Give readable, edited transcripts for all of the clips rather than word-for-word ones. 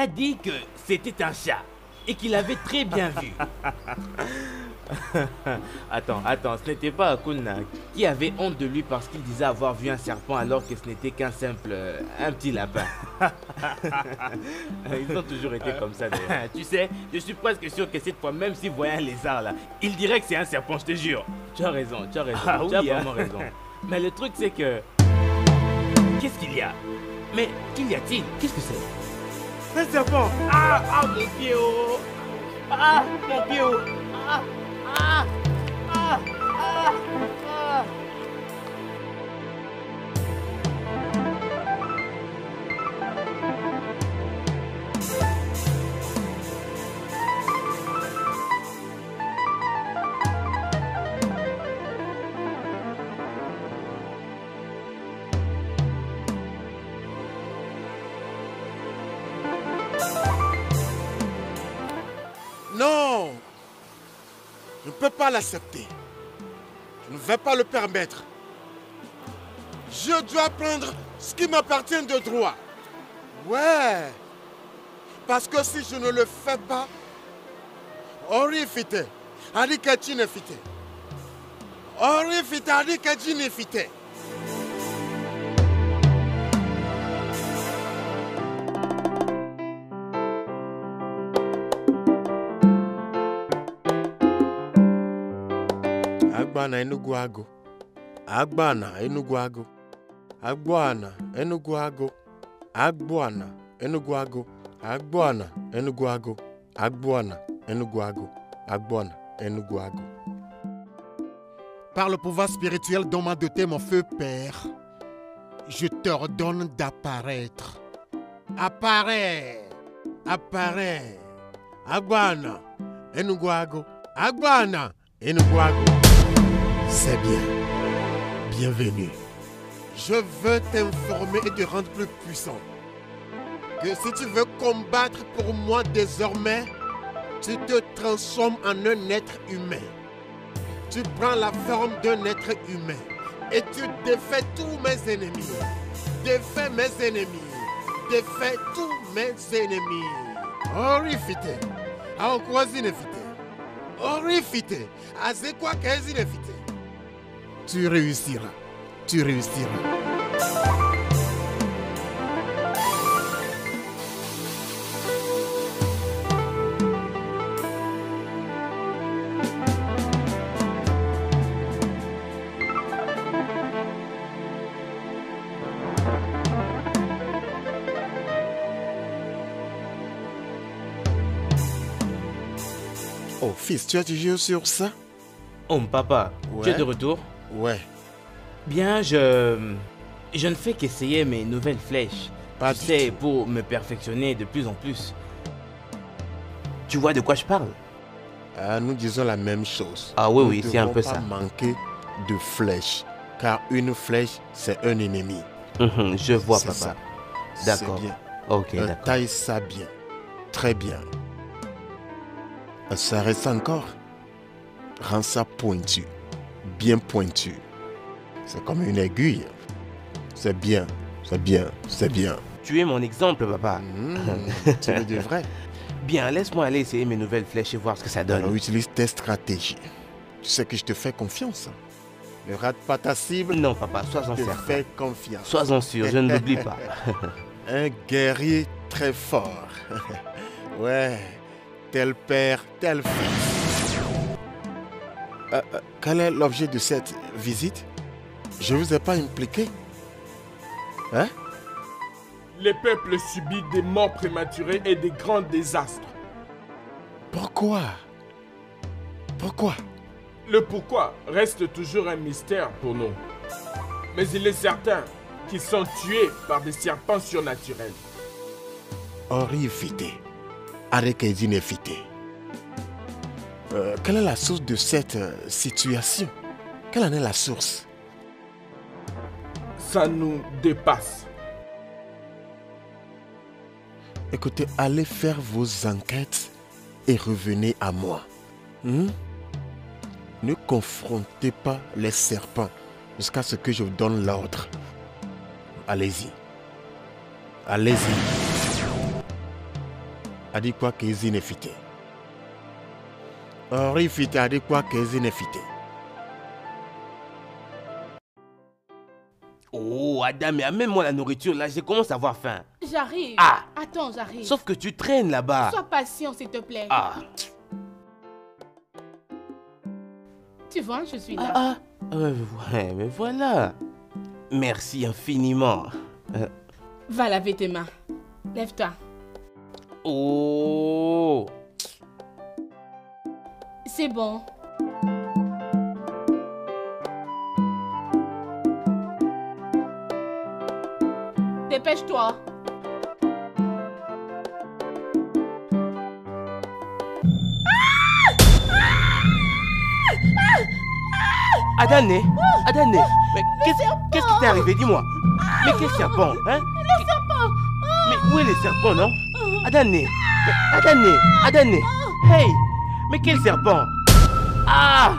a dit que c'était un chat et qu'il avait très bien vu. Attends, ce n'était pas Akuna qui avait honte de lui parce qu'il disait avoir vu un serpent alors que ce n'était qu'un simple... un petit lapin. Ils ont toujours été comme ça d'ailleurs. Tu sais, je suis presque sûr que cette fois, même s'il voyait un lézard là, il dirait que c'est un serpent, je te jure. Tu as raison, tu as vraiment raison. Mais le truc c'est que... Qu'est-ce qu'il y a? Mais qu'y a-t-il? Qu'est-ce que c'est? Un serpent! Ah, mon pied! Oh. Ah, mon pied! Oh. Ah, ah, ah, ah, ah. Non! Je ne peux pas l'accepter. Je ne vais pas le permettre. Je dois prendre ce qui m'appartient de droit. Ouais. Parce que si je ne le fais pas, Orifite, Arikachine fite. Orifite, Arikachine fite. Agbana Enugu Agụ. Agbana Enugu Agụ. Agbana Enugu Agụ. Agbana Enugu Agụ. Agbana Enugu Agụ. Agbana Enugu Agụ. Agbana Enugu Agụ. Par le pouvoir spirituel dont m'a doté mon feu père, je t'ordonne d'apparaître. Apparais. Apparais. Agbana Enugu Agụ. Agbana Enugu Agụ. C'est bien. Bienvenue. Je veux t'informer et te rendre plus puissant. Que si tu veux combattre pour moi désormais, tu te transformes en un être humain. Tu prends la forme d'un être humain et tu défais tous mes ennemis. Défais mes ennemis. Défais tous mes ennemis. Orifite. Aokwazine-fite. Orifite. Azekwa-kezine-fite. Tu réussiras. Tu réussiras. Oh, fils, tu as toujours sur ça? Oh, papa, tu es de retour? Ouais. Bien, je ne fais qu'essayer mes nouvelles flèches. Pas tu sais, pour me perfectionner de plus en plus. Tu vois de quoi je parle? Nous disons la même chose. Ah oui, oui, c'est un peu ça. ça. Nous ne devons pas manquer de flèches, car une flèche, c'est un ennemi. Je vois, papa. D'accord. C'est bien. Ok, d'accord. Taille ça bien. Très bien. Ça reste encore. Rends ça pointu. Bien pointu. C'est comme une aiguille. C'est bien, c'est bien, c'est bien. Tu es mon exemple, papa. Tu le devrais. Bien, laisse-moi aller essayer mes nouvelles flèches et voir ce que ça donne. Alors, utilise tes stratégies. Tu sais que je te fais confiance. Ne rate pas ta cible. Non, papa, sois-en Je te certain. fais confiance. Sois-en sûr, je ne l'oublie pas. Un guerrier très fort. Ouais, tel père, tel fils. Quel est l'objet de cette visite? Je ne vous ai pas impliqué. Hein? Les peuples subissent des morts prématurées et des grands désastres. Pourquoi? Pourquoi? Le pourquoi reste toujours un mystère pour nous. Mais il est certain qu'ils sont tués par des serpents surnaturels. Orifite. Arekezine-fite. Quelle est la source de cette situation? Quelle en est la source? Ça nous dépasse. Écoutez, allez faire vos enquêtes et revenez à moi. Ne confrontez pas les serpents jusqu'à ce que je vous donne l'ordre. Allez-y. Allez-y. adikwa kezi nefite. Orifite adikwa kezi nefite. Oh, Adam, mais amène-moi la nourriture, là, je commence à avoir faim. J'arrive. Ah. Attends, j'arrive. Sauf que tu traînes là-bas. Sois patient, s'il te plaît. Ah. Tu vois, je suis là. Ouais, mais voilà. Merci infiniment. Va laver tes mains. Lève-toi. Oh. C'est bon. Dépêche-toi. Adane, mais qu'est-ce qui t'est arrivé, dis-moi. Mais quel serpent, hein? Le serpent. Mais où est le serpent, non? Adane, hey, mais quel serpent? Ah,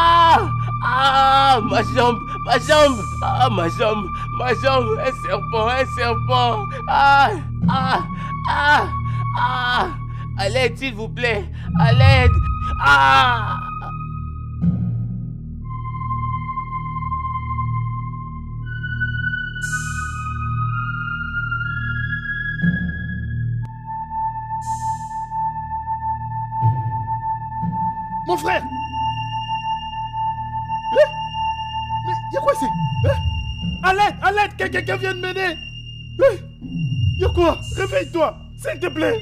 ma jambe, un serpent, à l'aide, s'il vous plaît, à l'aide, Mon frère! Mais y'a quoi c'est? À l'aide, quelqu'un vient de m'aider! Y'a quoi? Réveille-toi, s'il te plaît!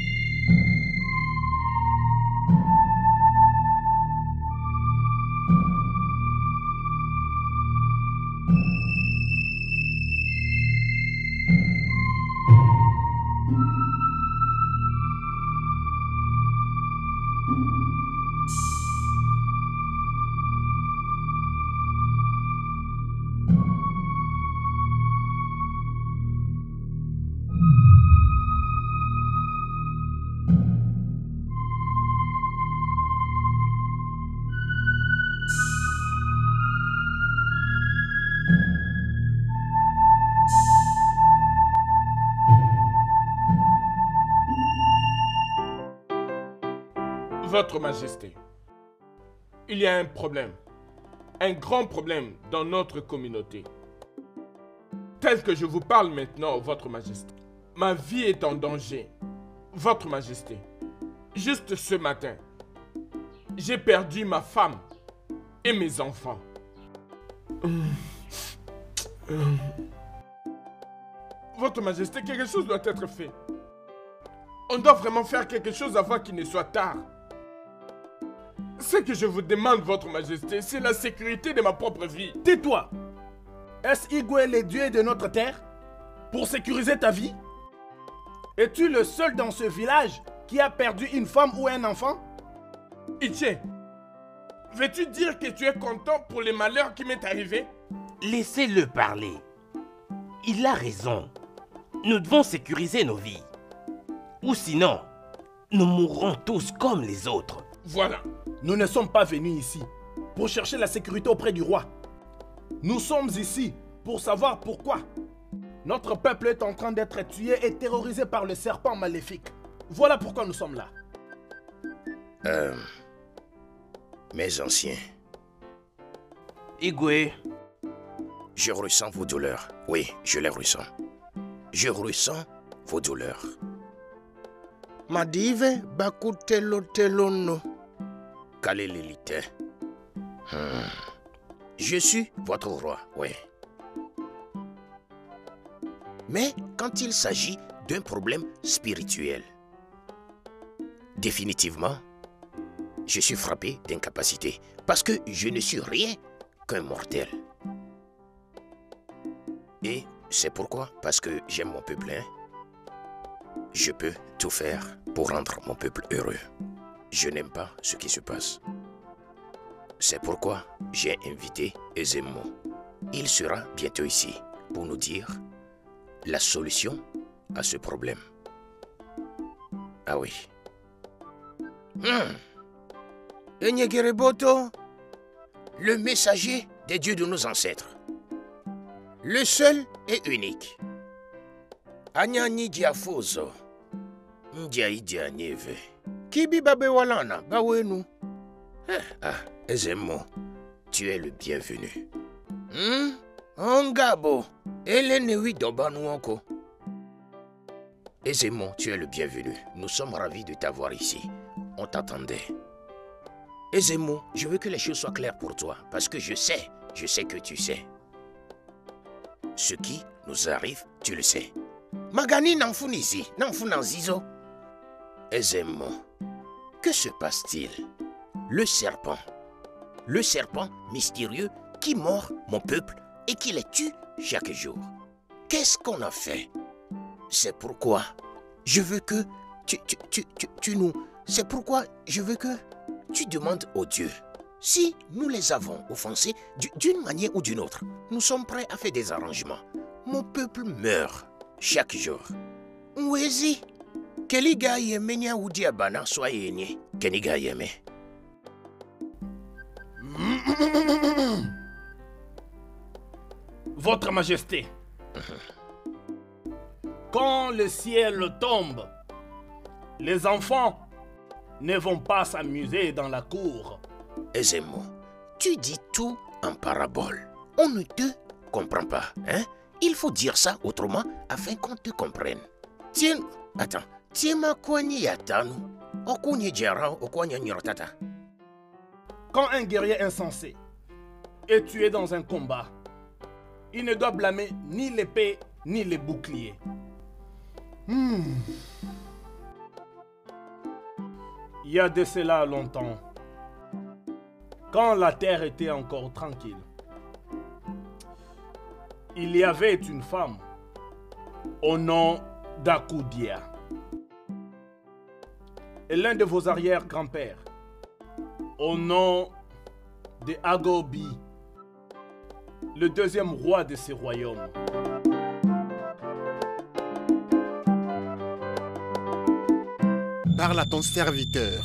Votre Majesté, il y a un problème, un grand problème dans notre communauté. Tel que je vous parle maintenant, Votre Majesté, ma vie est en danger. Votre Majesté, juste ce matin, j'ai perdu ma femme et mes enfants. Votre Majesté, quelque chose doit être fait. On doit vraiment faire quelque chose avant qu'il ne soit tard. Ce que je vous demande, Votre Majesté, c'est la sécurité de ma propre vie. Tais-toi! Est-ce Igwe le dieu de notre terre pour sécuriser ta vie? Es-tu le seul dans ce village qui a perdu une femme ou un enfant? Iché, veux-tu dire que tu es content pour les malheurs qui m'est arrivé? Laissez-le parler. Il a raison. Nous devons sécuriser nos vies. Ou sinon, nous mourrons tous comme les autres. Voilà. Nous ne sommes pas venus ici pour chercher la sécurité auprès du roi. Nous sommes ici pour savoir pourquoi notre peuple est en train d'être tué et terrorisé par le serpent maléfique. Voilà pourquoi nous sommes là. Mes anciens, Igwe, je ressens vos douleurs. Oui, je les ressens. Je ressens vos douleurs. Madive bakutelotelono. Kalelelite. Je suis votre roi, oui. Mais quand il s'agit d'un problème spirituel, définitivement, je suis frappé d'incapacité parce que je ne suis rien qu'un mortel. Et c'est pourquoi, parce que j'aime mon peuple, je peux tout faire pour rendre mon peuple heureux. Je n'aime pas ce qui se passe. C'est pourquoi j'ai invité Ezemo. Il sera bientôt ici pour nous dire la solution à ce problème. Ah oui. Enyegereboto, le messager des dieux de nos ancêtres. Le seul et unique. Anyani Diafoso. Ndiaïdia Nieve. Kibi Babe Walana, Bawenu. Ezemo, tu es le bienvenu. Ongabo, Elenewi Dobanuanko. Ezemo, tu es le bienvenu. Nous sommes ravis de t'avoir ici. On t'attendait. Ezemo, je veux que les choses soient claires pour toi, parce que je sais que tu sais. Ce qui nous arrive, tu le sais. Magani Nanfunisi, Nanfunanzizo. Ezemo, que se passe-t-il? Le serpent mystérieux qui mord mon peuple et qui les tue chaque jour. Qu'est-ce qu'on a fait? C'est pourquoi je veux que c'est pourquoi je veux que tu demandes aux dieux. Si nous les avons offensés d'une manière ou d'une autre, nous sommes prêts à faire des arrangements. Mon peuple meurt chaque jour. Ouezi, Keliga Yemenia ou Diabana soyez Keniga Yeme. Votre Majesté, quand le ciel tombe, les enfants ne vont pas s'amuser dans la cour. Ezemo, tu dis tout en parabole. On ne te comprend pas, hein? Il faut dire ça autrement afin qu'on te comprenne. Tiens, attends. Tiens, quand un guerrier insensé est tué dans un combat, il ne doit blâmer ni l'épée ni les boucliers. Il y a de cela longtemps, quand la terre était encore tranquille, il y avait une femme au nom d'Akoudia. Et l'un de vos arrière-grands-pères, au nom de Agobi, le deuxième roi de ce royaume. Parle à ton serviteur.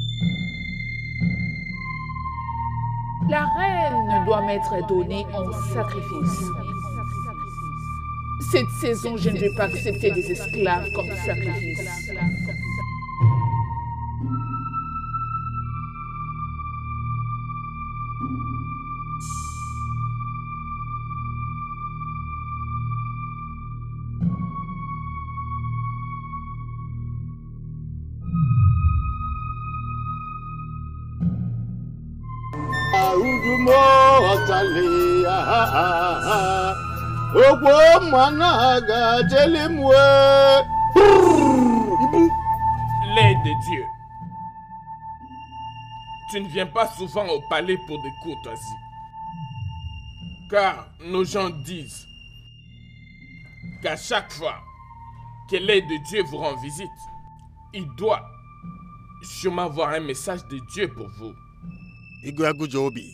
La reine doit m'être donnée en sacrifice. Cette saison, je ne vais pas accepter des esclaves comme sacrifice. L'aide de Dieu. Tu ne viens pas souvent au palais pour des courtoisies. Car nos gens disent qu'à chaque fois que l'aide de Dieu vous rend visite, il doit sûrement avoir un message de Dieu pour vous. Iguagujobi,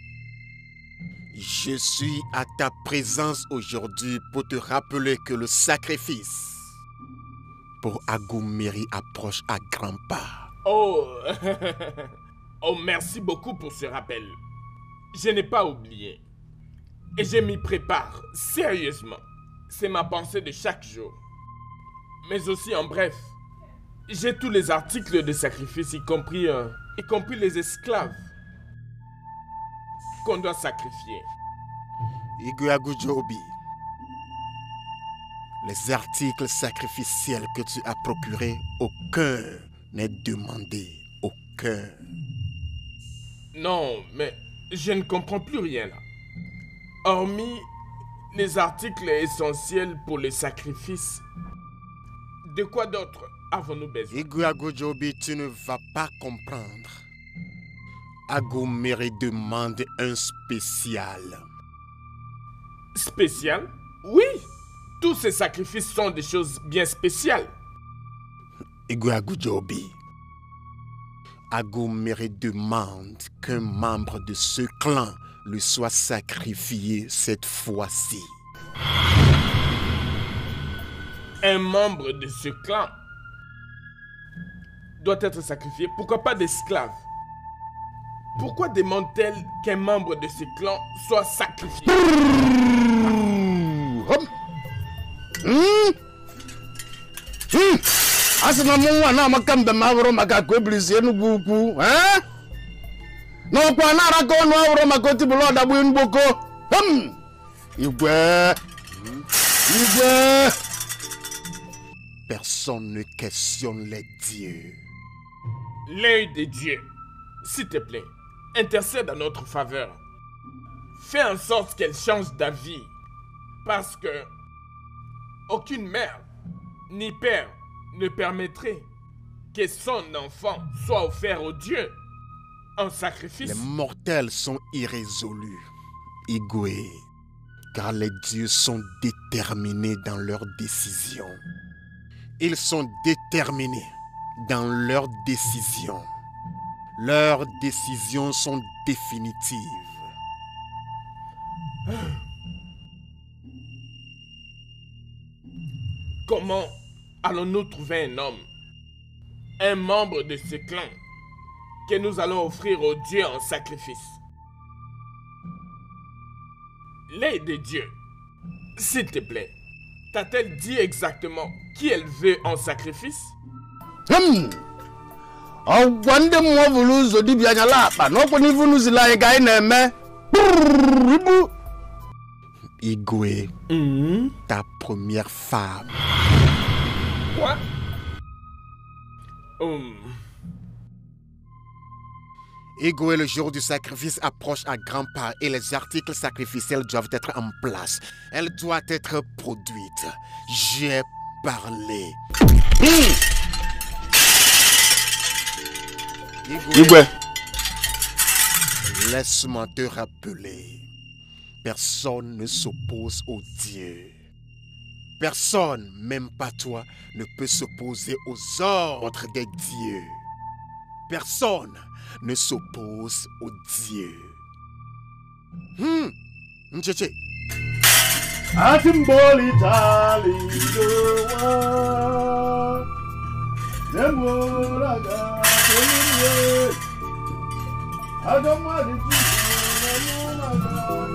je suis à ta présence aujourd'hui pour te rappeler que le sacrifice pour Agumiri approche à grands pas. Oh, oh, merci beaucoup pour ce rappel. Je n'ai pas oublié. Et je m'y prépare sérieusement. C'est ma pensée de chaque jour. Mais aussi en bref, j'ai tous les articles de sacrifice, y compris les esclaves qu'on doit sacrifier. Iguagujobi, les articles sacrificiels que tu as procurés, aucun n'est demandé, aucun. Non, mais je ne comprends plus rien là. Hormis les articles essentiels pour les sacrifices, de quoi d'autre avons-nous besoin? Iguagujobi, tu ne vas pas comprendre. Agumiri demande un spécial. Spécial? Oui! Tous ces sacrifices sont des choses bien spéciales. Iguagujobi, Agumiri demande qu'un membre de ce clan lui soit sacrifié cette fois-ci. Un membre de ce clan doit être sacrifié. Pourquoi pas d'esclaves? Pourquoi demande-t-elle qu'un membre de ce clan soit sacrifié? Asina mwa na makambe mavro makakwe blisi Enugu ukwu. No kwa na rako no avro makoti bulo da bu Nboko. Igwe. Personne ne questionne les dieux. L'œil de Dieu, s'il te plaît, intercède en notre faveur. Fais en sorte qu'elle change d'avis. Parce que aucune mère ni père ne permettrait que son enfant soit offert au Dieu en sacrifice. Les mortels sont irrésolus, Igwe, car les dieux sont déterminés dans leurs décisions. Ils sont déterminés dans leurs décisions. Leurs décisions sont définitives. Comment allons-nous trouver un homme, un membre de ce clan, que nous allons offrir au Dieu en sacrifice? L'œil de Dieu, s'il te plaît, t'a-t-elle dit exactement qui elle veut en sacrifice? Igwe, ta première femme. Quoi? Igwe, le jour du sacrifice approche à grands pas et les articles sacrificiels doivent être en place. Elle doit être produite. J'ai parlé. Igwe, laisse-moi te rappeler. Personne ne s'oppose au Dieu. Personne, même pas toi, ne peut s'opposer aux ordres des dieux. Personne ne s'oppose au Dieu. Ncheche. Atimboli talidowa. Nemoraga toliye. Agamadi tiliye.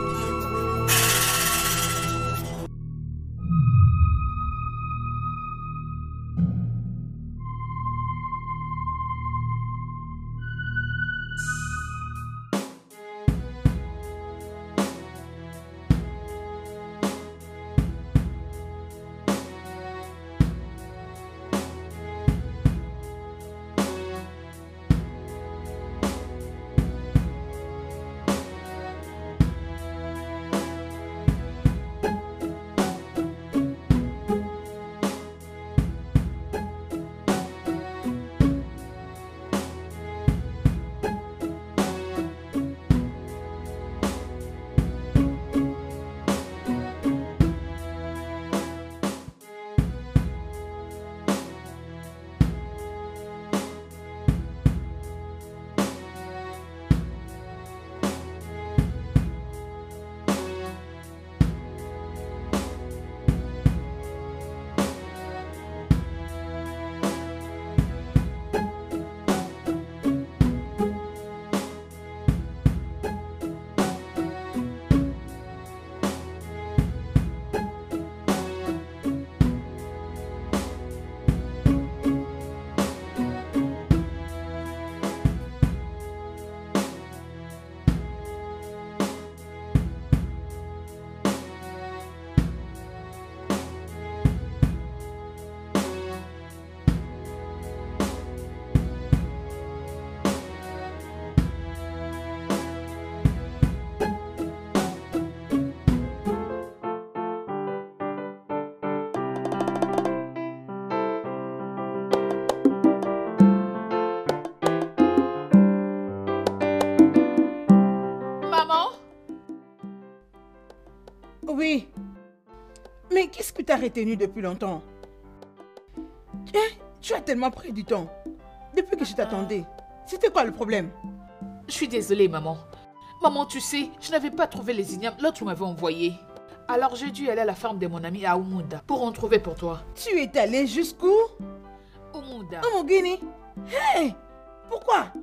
Oui. Mais qu'est-ce que tu as retenu depuis longtemps? Tu as tellement pris du temps. Depuis que je t'attendais. C'était quoi le problème? Je suis désolée, maman. Maman, tu sais, je n'avais pas trouvé les ignames. L'autre m'avait envoyé. Alors j'ai dû aller à la ferme de mon ami à Umunda pour en trouver pour toi. Tu es allé jusqu'où? Umunda. Omogini. Hey! Pourquoi?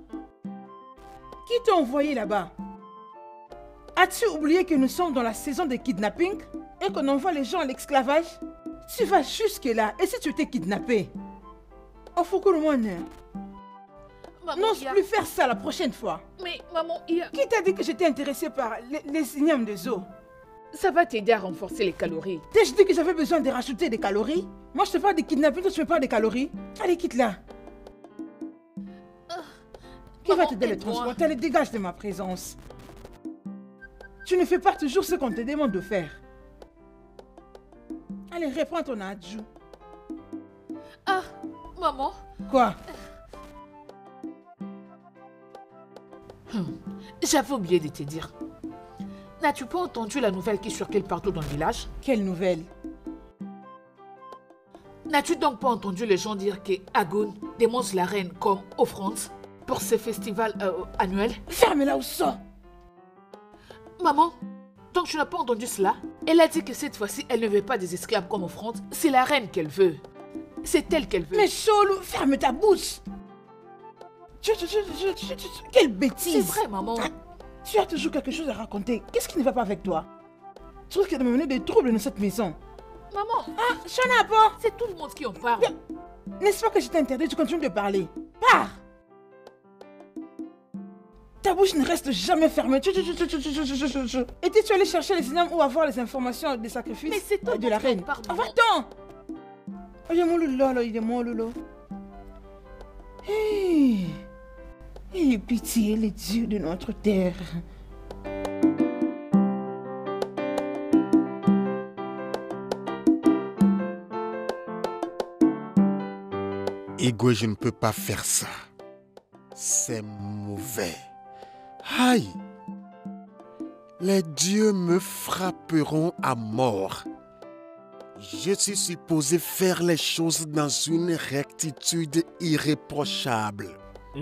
Qui t'a envoyé là-bas? As-tu oublié que nous sommes dans la saison de kidnapping et qu'on envoie les gens à l'esclavage? Tu vas jusque là et si tu étais kidnappé? Oh, faut que le monde. Maman, N'ose plus faire ça la prochaine fois. Mais maman, il y a... Qui t'a dit que j'étais intéressée par les ignames des os? Ça va t'aider à renforcer les calories. T'as-je dit que j'avais besoin de rajouter des calories? Moi, je te parle de kidnapping, toi, tu me parles des calories. Allez, quitte-la. Qui va t'aider à le transporter? Allez, dégage de ma présence. Tu ne fais pas toujours ce qu'on te demande de faire. Allez, reprends ton adjou. Ah, maman. Quoi? J'avais oublié de te dire. N'as-tu pas entendu la nouvelle qui circule partout dans le village? Quelle nouvelle? N'as-tu donc pas entendu les gens dire que Agoun démontre la reine comme offrande pour ce festival annuel? Ferme-la au sort! Maman, donc tu n'as pas entendu cela? Elle a dit que cette fois-ci, elle ne veut pas des esclaves comme offrande. C'est la reine qu'elle veut. C'est elle qu'elle veut. Mais Cholou, ferme ta bouche! Quelle bêtise! C'est vrai, maman. Tu as toujours quelque chose à raconter. Qu'est-ce qui ne va pas avec toi? Tu risques de me mener des troubles dans cette maison. Maman! Ah, Chanapa! C'est tout le monde qui en parle. N'est-ce pas que je t'ai interdit? Tu continues de parler. Pars! Ta bouche ne reste jamais fermée. Étais-tu allé chercher les signes ou avoir les informations des sacrifices? Mais c'est tout de la reine? Va-t'en! Oh, il est mon loulou, il est mon loulou. Ayez pitié, les dieux de notre terre. Igwe, je ne peux pas faire ça. C'est mauvais. Aïe! Les dieux me frapperont à mort. Je suis supposé faire les choses dans une rectitude irréprochable.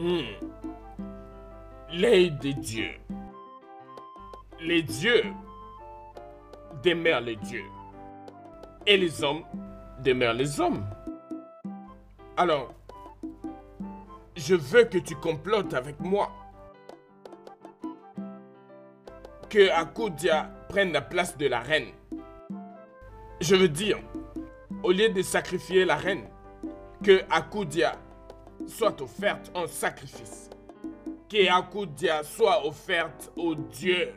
Les des dieux. Les dieux demeurent les dieux. Et les hommes demeurent les hommes. Alors, je veux que tu complotes avec moi. Que Akoudia prenne la place de la reine. Je veux dire, au lieu de sacrifier la reine, que Akoudia soit offerte en sacrifice. Que Akoudia soit offerte aux dieux.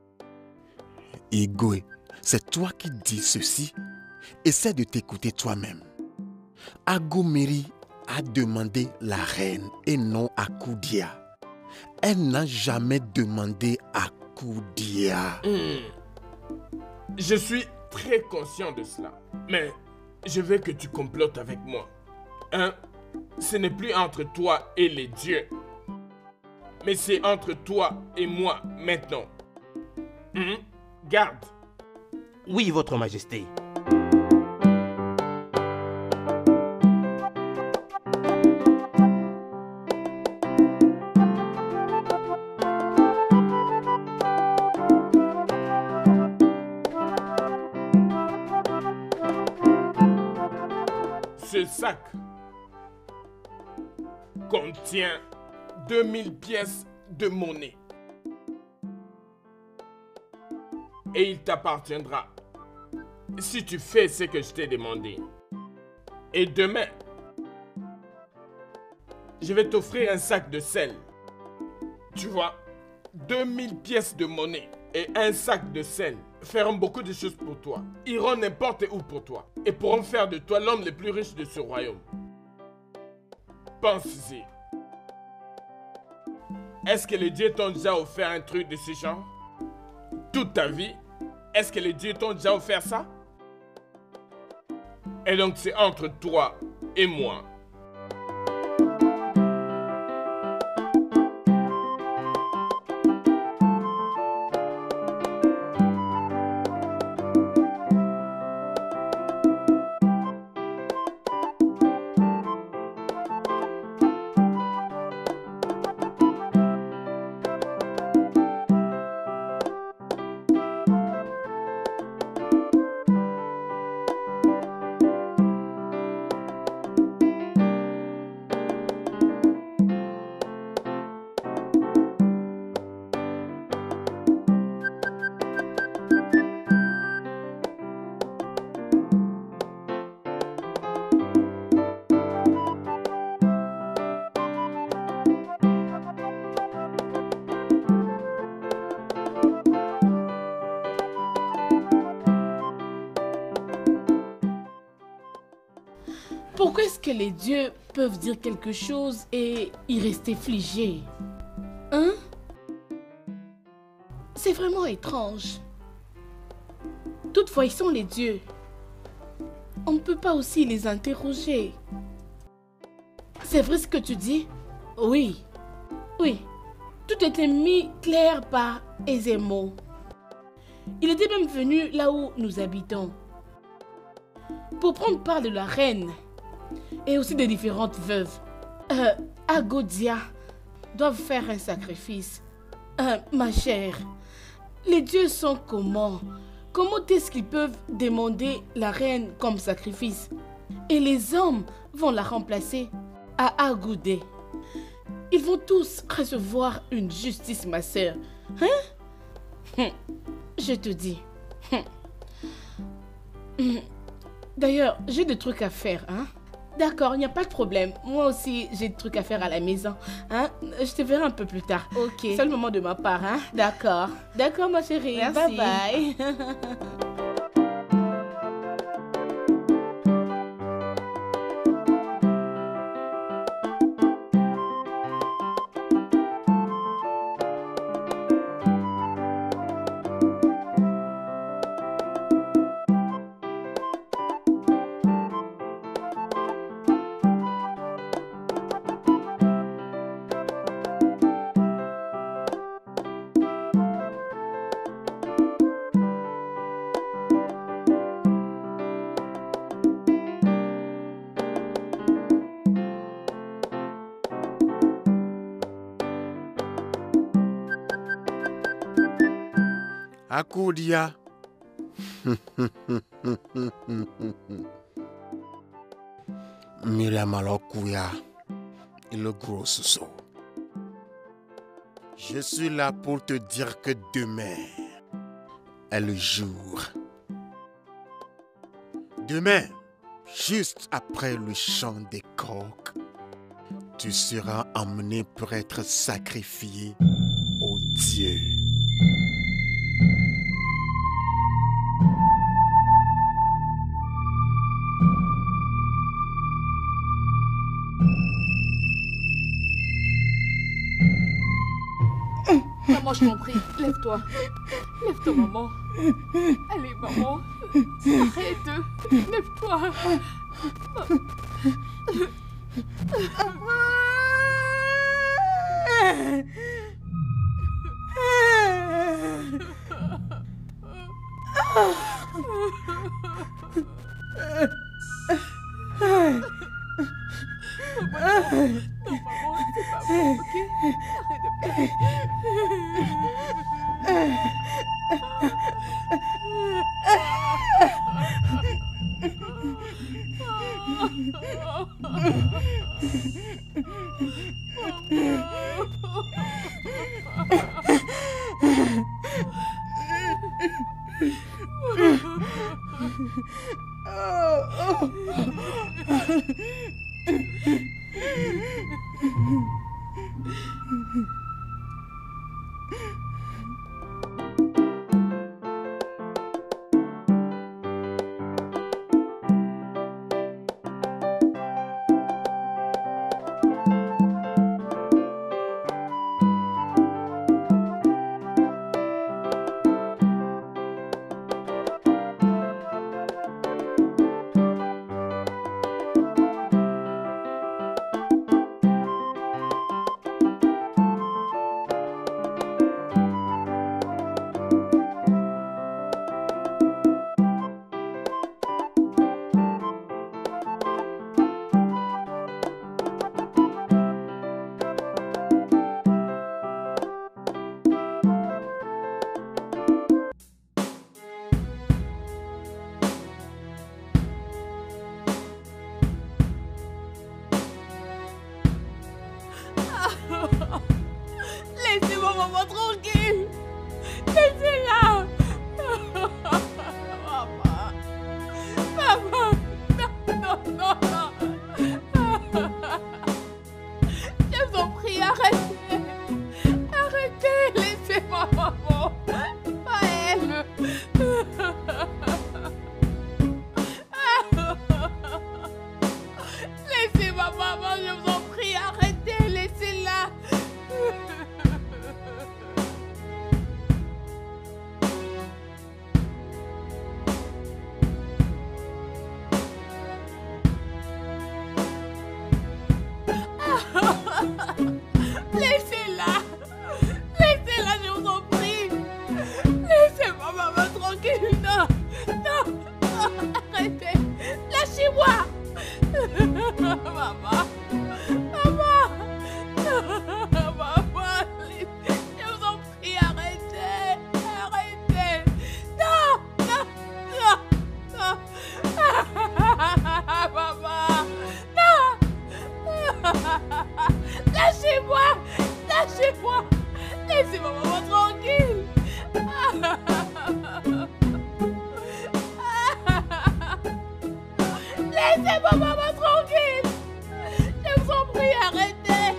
Igwe, c'est toi qui dis ceci. Essaie de t'écouter toi-même. Agumiri a demandé la reine et non Akoudia. Elle n'a jamais demandé Akoudia. Je suis très conscient de cela. Mais je veux que tu complotes avec moi. Ce n'est plus entre toi et les dieux. Mais c'est entre toi et moi maintenant. Garde. Oui, votre majesté. Ce sac contient 2000 pièces de monnaie. Et il t'appartiendra si tu fais ce que je t'ai demandé. Et demain, je vais t'offrir un sac de sel. Tu vois, 2000 pièces de monnaie et un sac de sel feront beaucoup de choses pour toi. Iront n'importe où pour toi. Et pourront faire de toi l'homme le plus riche de ce royaume. Pense-y. Est-ce que les dieux t'ont déjà offert un truc de ce genre? Toute ta vie? Est-ce que les dieux t'ont déjà offert ça? Et donc c'est entre toi et moi. Pourquoi est-ce que les dieux peuvent dire quelque chose et y rester figés? Hein? C'est vraiment étrange. Toutefois, ils sont les dieux. On ne peut pas aussi les interroger. C'est vrai ce que tu dis? Oui. Oui. Tout était mis clair par Ezemo. Il était même venu là où nous habitons pour prendre part de la reine et aussi des différentes veuves. Agodia doivent faire un sacrifice. Ma chère, les dieux sont comment? Comment est-ce qu'ils peuvent demander la reine comme sacrifice? Et les hommes vont la remplacer à Agoudé. Ils vont tous recevoir une justice, ma sœur. Hein? Je te dis. D'ailleurs, j'ai des trucs à faire, hein? D'accord, il n'y a pas de problème. Moi aussi, j'ai des trucs à faire à la maison. Hein? Je te verrai un peu plus tard. Ok. C'est le moment de ma part, hein? D'accord. D'accord, ma chérie. Merci. Bye bye. Akudia. Myriam Alokuya et le gros Soso. Je suis là pour te dire que demain est le jour. Demain, juste après le chant des coqs, tu seras emmené pour être sacrifié au Dieu. Maman, je t'en prie, lève-toi. Lève-toi, maman. Allez, maman. Arrête. Lève-toi. Non, maman, c'est pas bon, ok? Arrête de pleurer. Laissez-moi maman tranquille. Je vous en prie, arrêtez.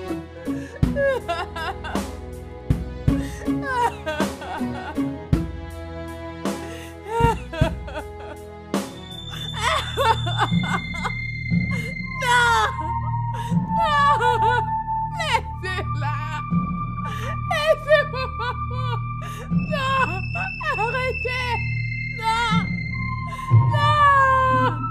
Non! Non! Laissez-la! Laissez-moi maman! Non! Arrêtez! Non! Non!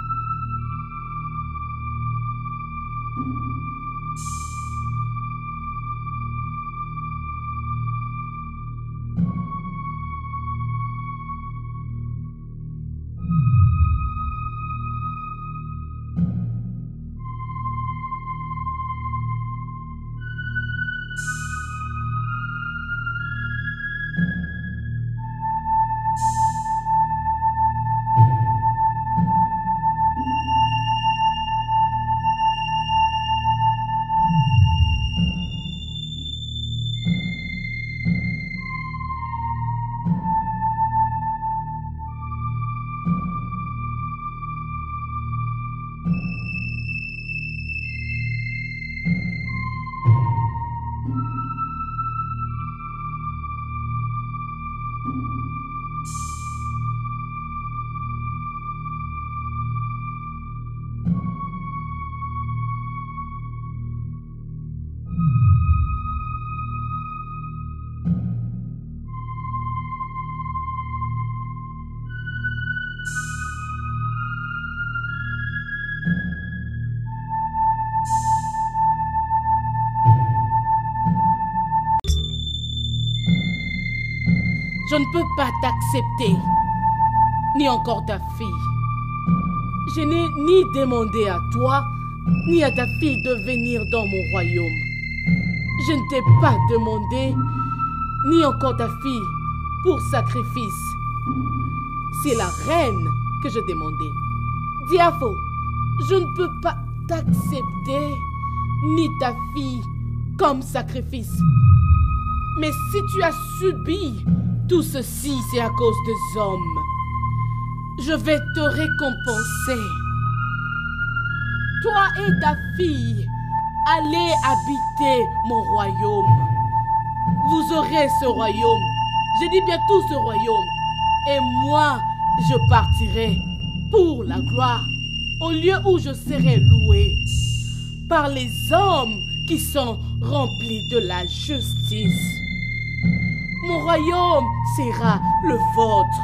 Je ne peux pas t'accepter, ni encore ta fille. Je n'ai ni demandé à toi, ni à ta fille de venir dans mon royaume. Je ne t'ai pas demandé, ni encore ta fille, pour sacrifice. C'est la reine que je demandais. Diafo, je ne peux pas t'accepter, ni ta fille, comme sacrifice. Mais si tu as subi tout ceci, c'est à cause des hommes. Je vais te récompenser. Toi et ta fille, allez habiter mon royaume. Vous aurez ce royaume. Je dis bien tout ce royaume. Et moi, je partirai pour la gloire, au lieu où je serai loué par les hommes qui sont remplis de la justice. Mon royaume sera le vôtre.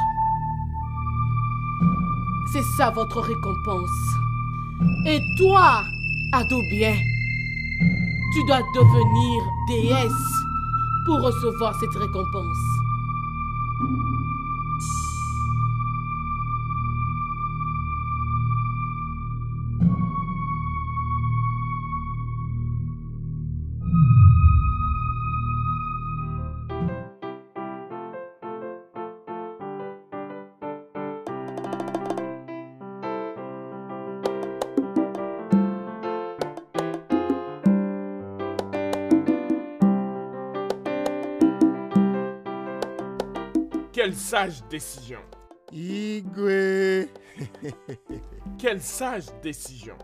C'est ça votre récompense. Et toi, Adobien, tu dois devenir déesse pour recevoir cette récompense. Quelle sage décision. Igwe. Quelle sage décision.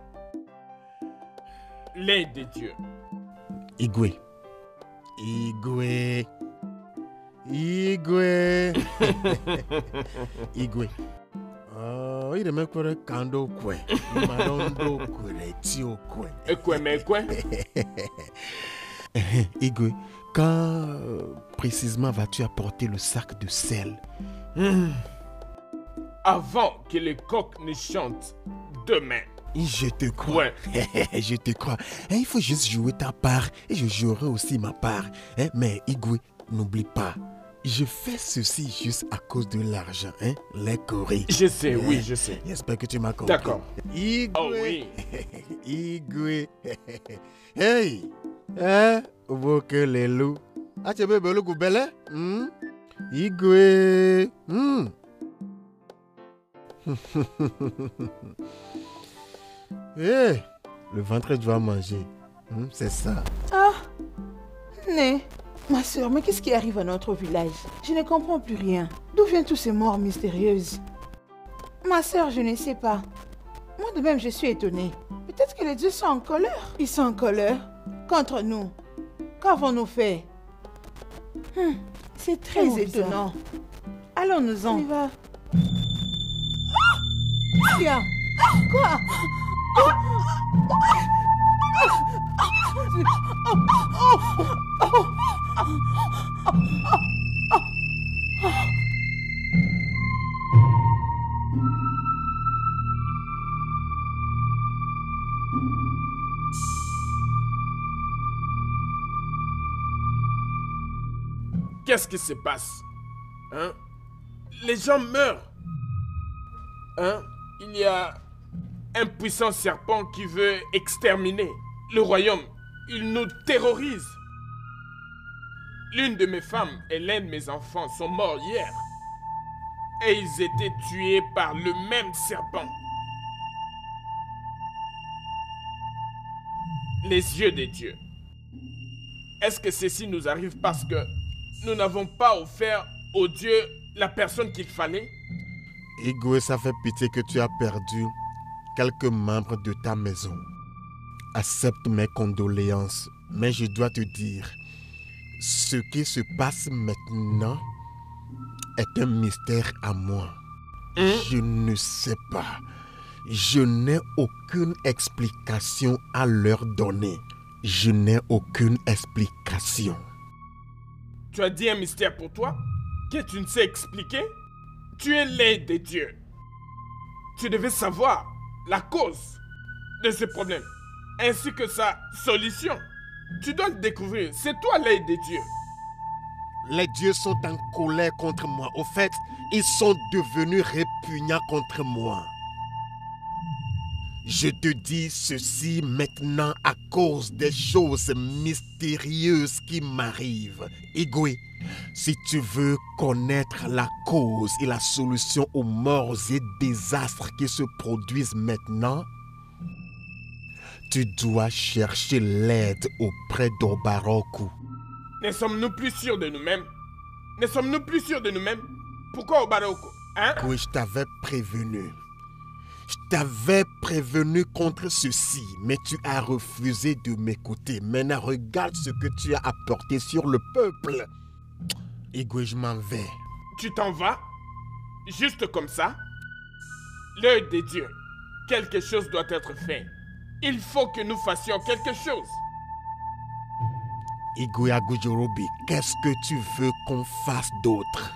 L'un des dieux. Igwe. Igwe. Igwe. Igwe. Oh, il me kore kando kwe. Marondo kwe tio kwe. Ekwe me kwe. Igwe, quand précisément vas-tu apporter le sac de sel? Avant que les coqs ne chantent demain. Je te crois. Ouais. Je te crois. Il faut juste jouer ta part et je jouerai aussi ma part. Mais Igwe, n'oublie pas, je fais ceci juste à cause de l'argent. Les Corées. Je sais, oui, je sais. J'espère que tu m'as compris. D'accord. Igwe. Oh oui. Igwe. Hey. Oboke les loups. Ah, tu veux le goubelin? Igwe. Hey, le ventre doit manger. C'est ça. Ah, Né, ma soeur, mais qu'est-ce qui arrive à notre village? Je ne comprends plus rien. D'où viennent tous ces morts mystérieuses? Ma soeur, je ne sais pas. Moi de même, je suis étonnée. Peut-être que les dieux sont en colère. Ils sont en colère contre nous. Qu'avons-nous fait? C'est très étonnant. Allons-nous-en. On y va. Tiens. Quoi? Qu'est-ce qui se passe? Hein? Les gens meurent. Hein? Il y a un puissant serpent qui veut exterminer le royaume. Il nous terrorise. L'une de mes femmes et l'un de mes enfants sont morts hier. Et ils étaient tués par le même serpent. Les yeux des dieux. Est-ce que ceci nous arrive parce que nous n'avons pas offert aux dieux la personne qu'il fallait? Igwe, ça fait pitié que tu as perdu quelques membres de ta maison. Accepte mes condoléances, mais je dois te dire, ce qui se passe maintenant est un mystère à moi. Je ne sais pas. Je n'ai aucune explication à leur donner. Je n'ai aucune explication. Tu as dit un mystère pour toi que tu ne sais expliquer? Tu es l'aide des dieux. Tu devais savoir la cause de ce problème, ainsi que sa solution. Tu dois le découvrir. C'est toi l'aide des dieux. Les dieux sont en colère contre moi. Au fait, ils sont devenus répugnants contre moi. Je te dis ceci maintenant à cause des choses mystérieuses qui m'arrivent. Igwe, si tu veux connaître la cause et la solution aux morts et désastres qui se produisent maintenant, tu dois chercher l'aide auprès d'Obaroku. Ne sommes-nous plus sûrs de nous-mêmes? Ne sommes-nous plus sûrs de nous-mêmes? Pourquoi Obaroku? Hein? Oui, je t'avais prévenu. Je t'avais prévenu contre ceci, mais tu as refusé de m'écouter. Maintenant, regarde ce que tu as apporté sur le peuple. Igwe, je m'en vais. Tu t'en vas? Juste comme ça? L'œil des dieux. Quelque chose doit être fait. Il faut que nous fassions quelque chose. Igwe Agujorobi, qu'est-ce que tu veux qu'on fasse d'autre?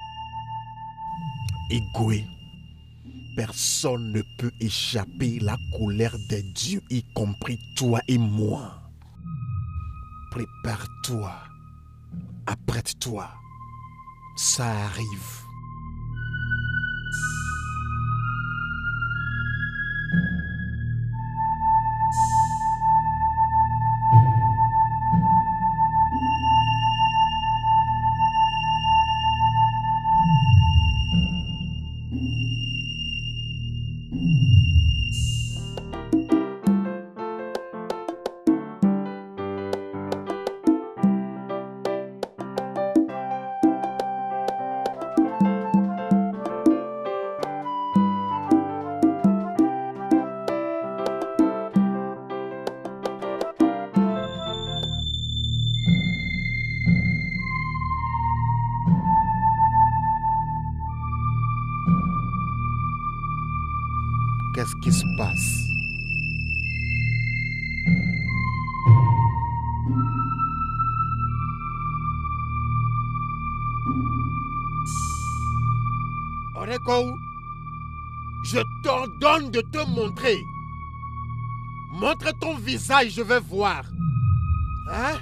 Igwe, personne ne peut échapper à la colère des dieux, y compris toi et moi. Prépare-toi, apprête-toi, ça arrive. Qu'est-ce qui se passe? Orekou, je t'ordonne de te montrer. Montre ton visage, je vais voir. Hein?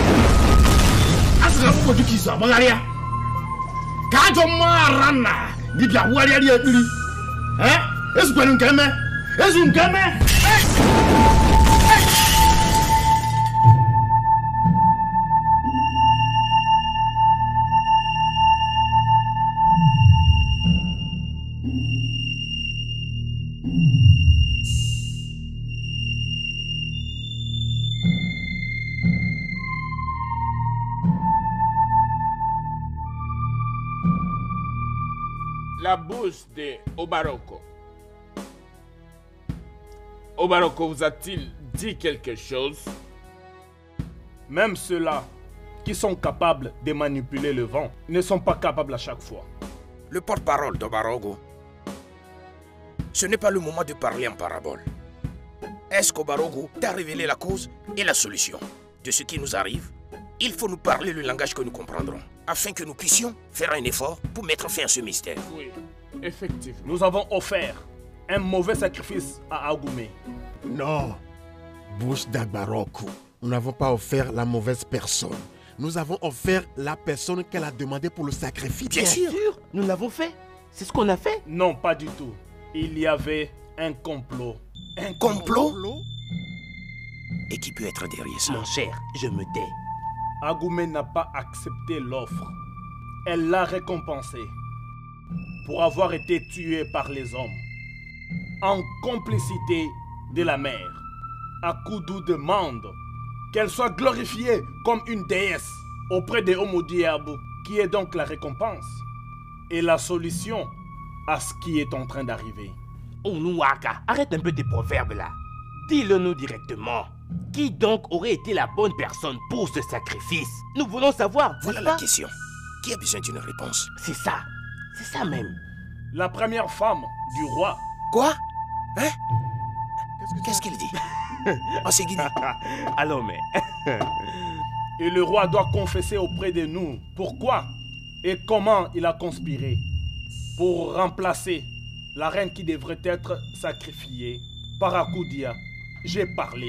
La bouche de Obaroko. Obaroko vous a-t-il dit quelque chose? Même ceux-là qui sont capables de manipuler le vent ne sont pas capables à chaque fois. Le porte-parole d'Obarogo, ce n'est pas le moment de parler en parabole. Est-ce qu'Obarogo t'a révélé la cause et la solution de ce qui nous arrive? Il faut nous parler le langage que nous comprendrons, afin que nous puissions faire un effort pour mettre fin à ce mystère. Oui, effectivement. Nous avons offert un mauvais sacrifice à Agoumé. Non, bouche d'Agbaroku. Nous n'avons pas offert la mauvaise personne. Nous avons offert la personne qu'elle a demandé pour le sacrifice. Bien sûr, nous l'avons fait. C'est ce qu'on a fait. Non, pas du tout. Il y avait un complot. Un complot? Et qui peut être derrière ça? Mon cher, je me tais. Agoumé n'a pas accepté l'offre. Elle l'a récompensé pour avoir été tué par les hommes. En complicité de la mère, Akudu demande qu'elle soit glorifiée comme une déesse auprès de Omodiabu, qui est donc la récompense et la solution à ce qui est en train d'arriver. Onuwaka, arrête un peu tes proverbes là. Dis-le-nous directement. Qui donc aurait été la bonne personne pour ce sacrifice? Nous voulons savoir. Voilà la question. Qui a besoin d'une réponse? C'est ça même. La première femme du roi. Quoi? Hein? Qu'est-ce qu'il dit? Oh, c'est Guinée. Allons, mais... Et le roi doit confesser auprès de nous pourquoi et comment il a conspiré pour remplacer la reine qui devrait être sacrifiée par Akudia. J'ai parlé.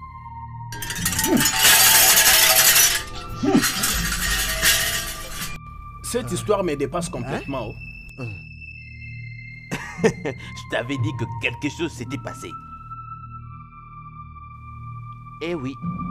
Cette histoire me dépasse complètement. Je t'avais dit que quelque chose s'était passé. Eh oui.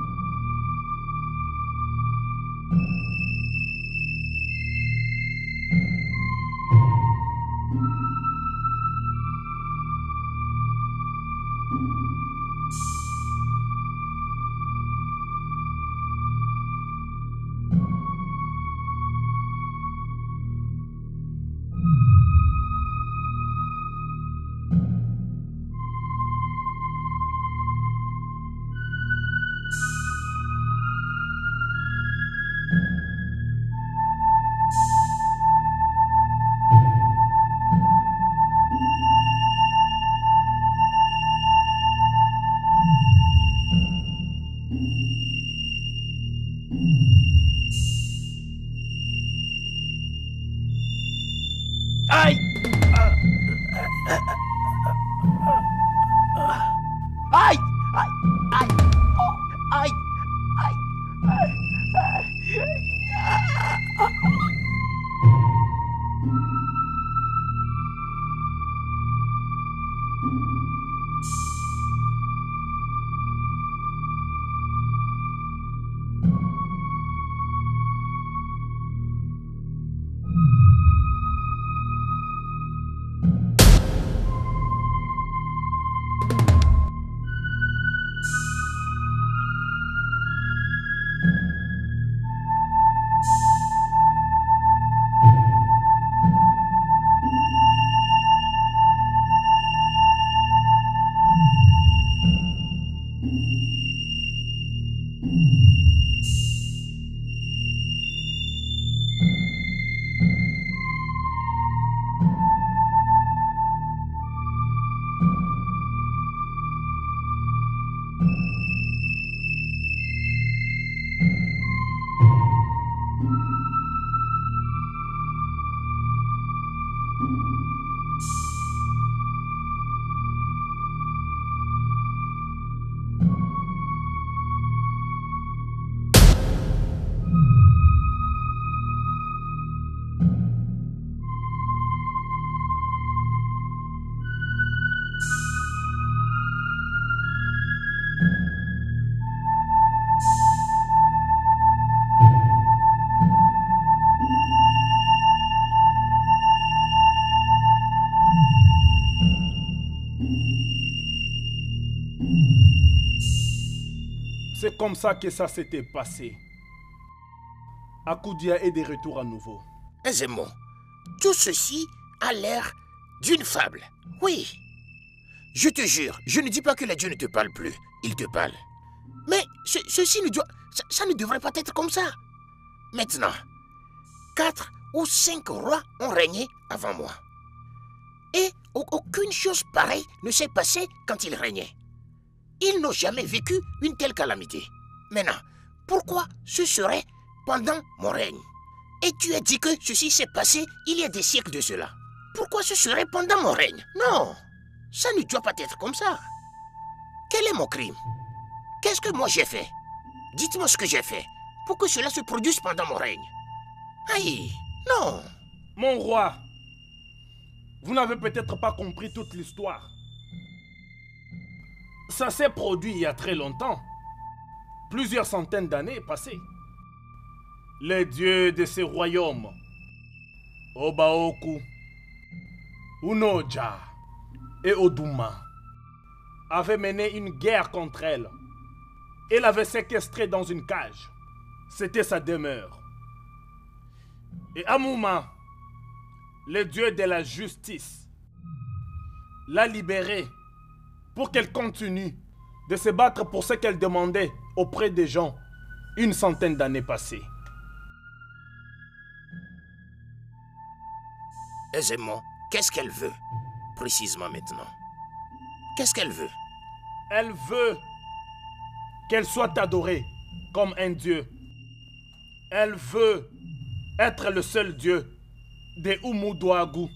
Aïe! Aïe! Aïe! Aïe! Oh! Aïe! Aïe! C'est comme ça que ça s'était passé. Akudia est de retour à nouveau. Aisément, tout ceci a l'air d'une fable. Oui. Je te jure, je ne dis pas que les dieux ne te parlent plus. Ils te parlent. Mais ceci ne doit... Ça ne devrait pas être comme ça. Maintenant, 4 ou 5 rois ont régné avant moi. Et aucune chose pareille ne s'est passée quand ils régnaient. Ils n'ont jamais vécu une telle calamité. Maintenant, pourquoi ce serait pendant mon règne? Et tu as dit que ceci s'est passé il y a des siècles de cela. Pourquoi ce serait pendant mon règne? Non, ça ne doit pas être comme ça. Quel est mon crime? Qu'est-ce que moi j'ai fait? Dites-moi ce que j'ai fait pour que cela se produise pendant mon règne. Aïe, non. Mon roi, vous n'avez peut-être pas compris toute l'histoire. Ça s'est produit il y a très longtemps. Plusieurs centaines d'années passées. Les dieux de ces royaumes, Obaoku, Unoja et Oduma, avaient mené une guerre contre elle et l'avaient séquestrée dans une cage. C'était sa demeure. Et Amuma, le dieu de la justice, l'a libérée pour qu'elle continue de se battre pour ce qu'elle demandait auprès des gens une centaine d'années passées. Aisément, qu'est-ce qu'elle veut précisément maintenant? Qu'est-ce qu'elle veut? Elle veut qu'elle soit adorée comme un dieu. Elle veut être le seul dieu des Umuduagu.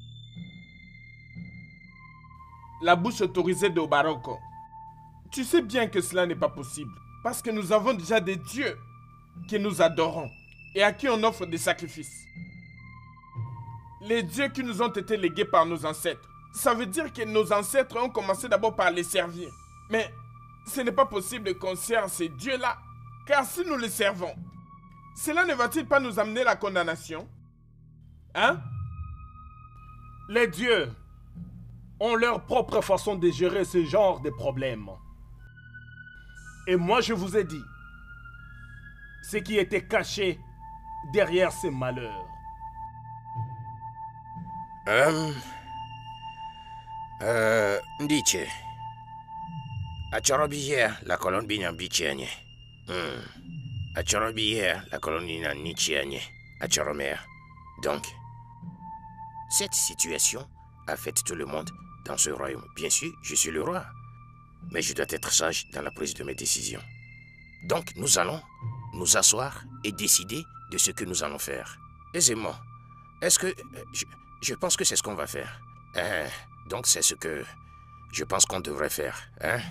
La bouche autorisée de Obaroko. Tu sais bien que cela n'est pas possible. Parce que nous avons déjà des dieux que nous adorons et à qui on offre des sacrifices. Les dieux qui nous ont été légués par nos ancêtres. Ça veut dire que nos ancêtres ont commencé d'abord par les servir. Mais ce n'est pas possible qu'on serve ces dieux-là. Car si nous les servons, cela ne va-t-il pas nous amener la condamnation? Hein? Les dieux ont leur propre façon de gérer ce genre de problèmes. Et moi je vous ai dit ce qui était caché derrière ces malheurs. Ndiche. Achorobiye la colonne binya bichenye. Achorobiye la colonne binya nichenye. Achoromer. Donc, cette situation affecte tout le monde dans ce royaume. Bien sûr, je suis le roi. Mais je dois être sage dans la prise de mes décisions. Donc, nous allons nous asseoir et décider de ce que nous allons faire. Aisément. Est-ce que... Je pense que c'est ce qu'on va faire. Donc, c'est ce que je pense qu'on devrait faire. Hein?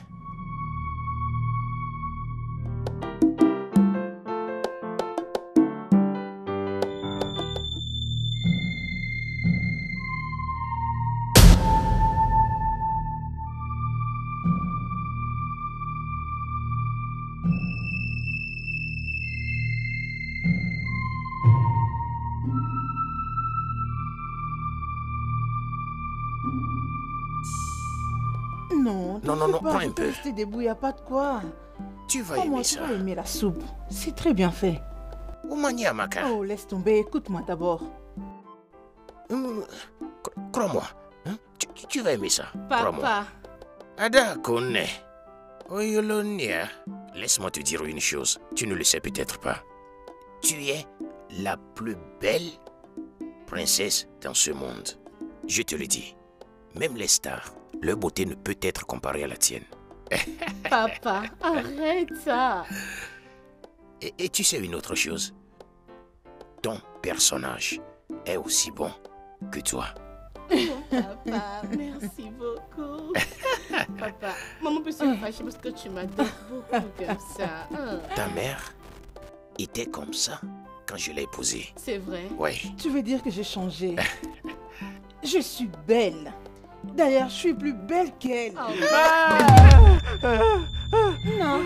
Non, prends un peu. Rester debout, il n'y a pas de quoi. Tu vas aimer ça. Tu vas aimer la soupe. C'est très bien fait. Oh, laisse tomber. Écoute-moi d'abord. Crois-moi. Hein? Tu vas aimer ça. Papa. Ada Kone. Oyolonia. Laisse-moi te dire une chose. Tu ne le sais peut-être pas. Tu es la plus belle princesse dans ce monde. Je te le dis. Même les stars, leur beauté ne peut être comparée à la tienne. Papa, arrête ça. Et tu sais une autre chose? Ton personnage est aussi bon que toi. Papa, merci beaucoup. Papa, maman peut se fâcher parce que tu m'adores beaucoup comme ça. Ta mère était comme ça quand je l'ai épousée. C'est vrai? Oui. Tu veux dire que j'ai changé? Je suis belle. D'ailleurs, je suis plus belle qu'elle. Non.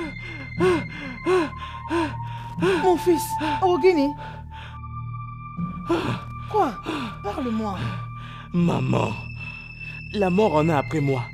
Mon fils, Ogini. Quoi? Parle-moi. Maman, la mort en a après moi.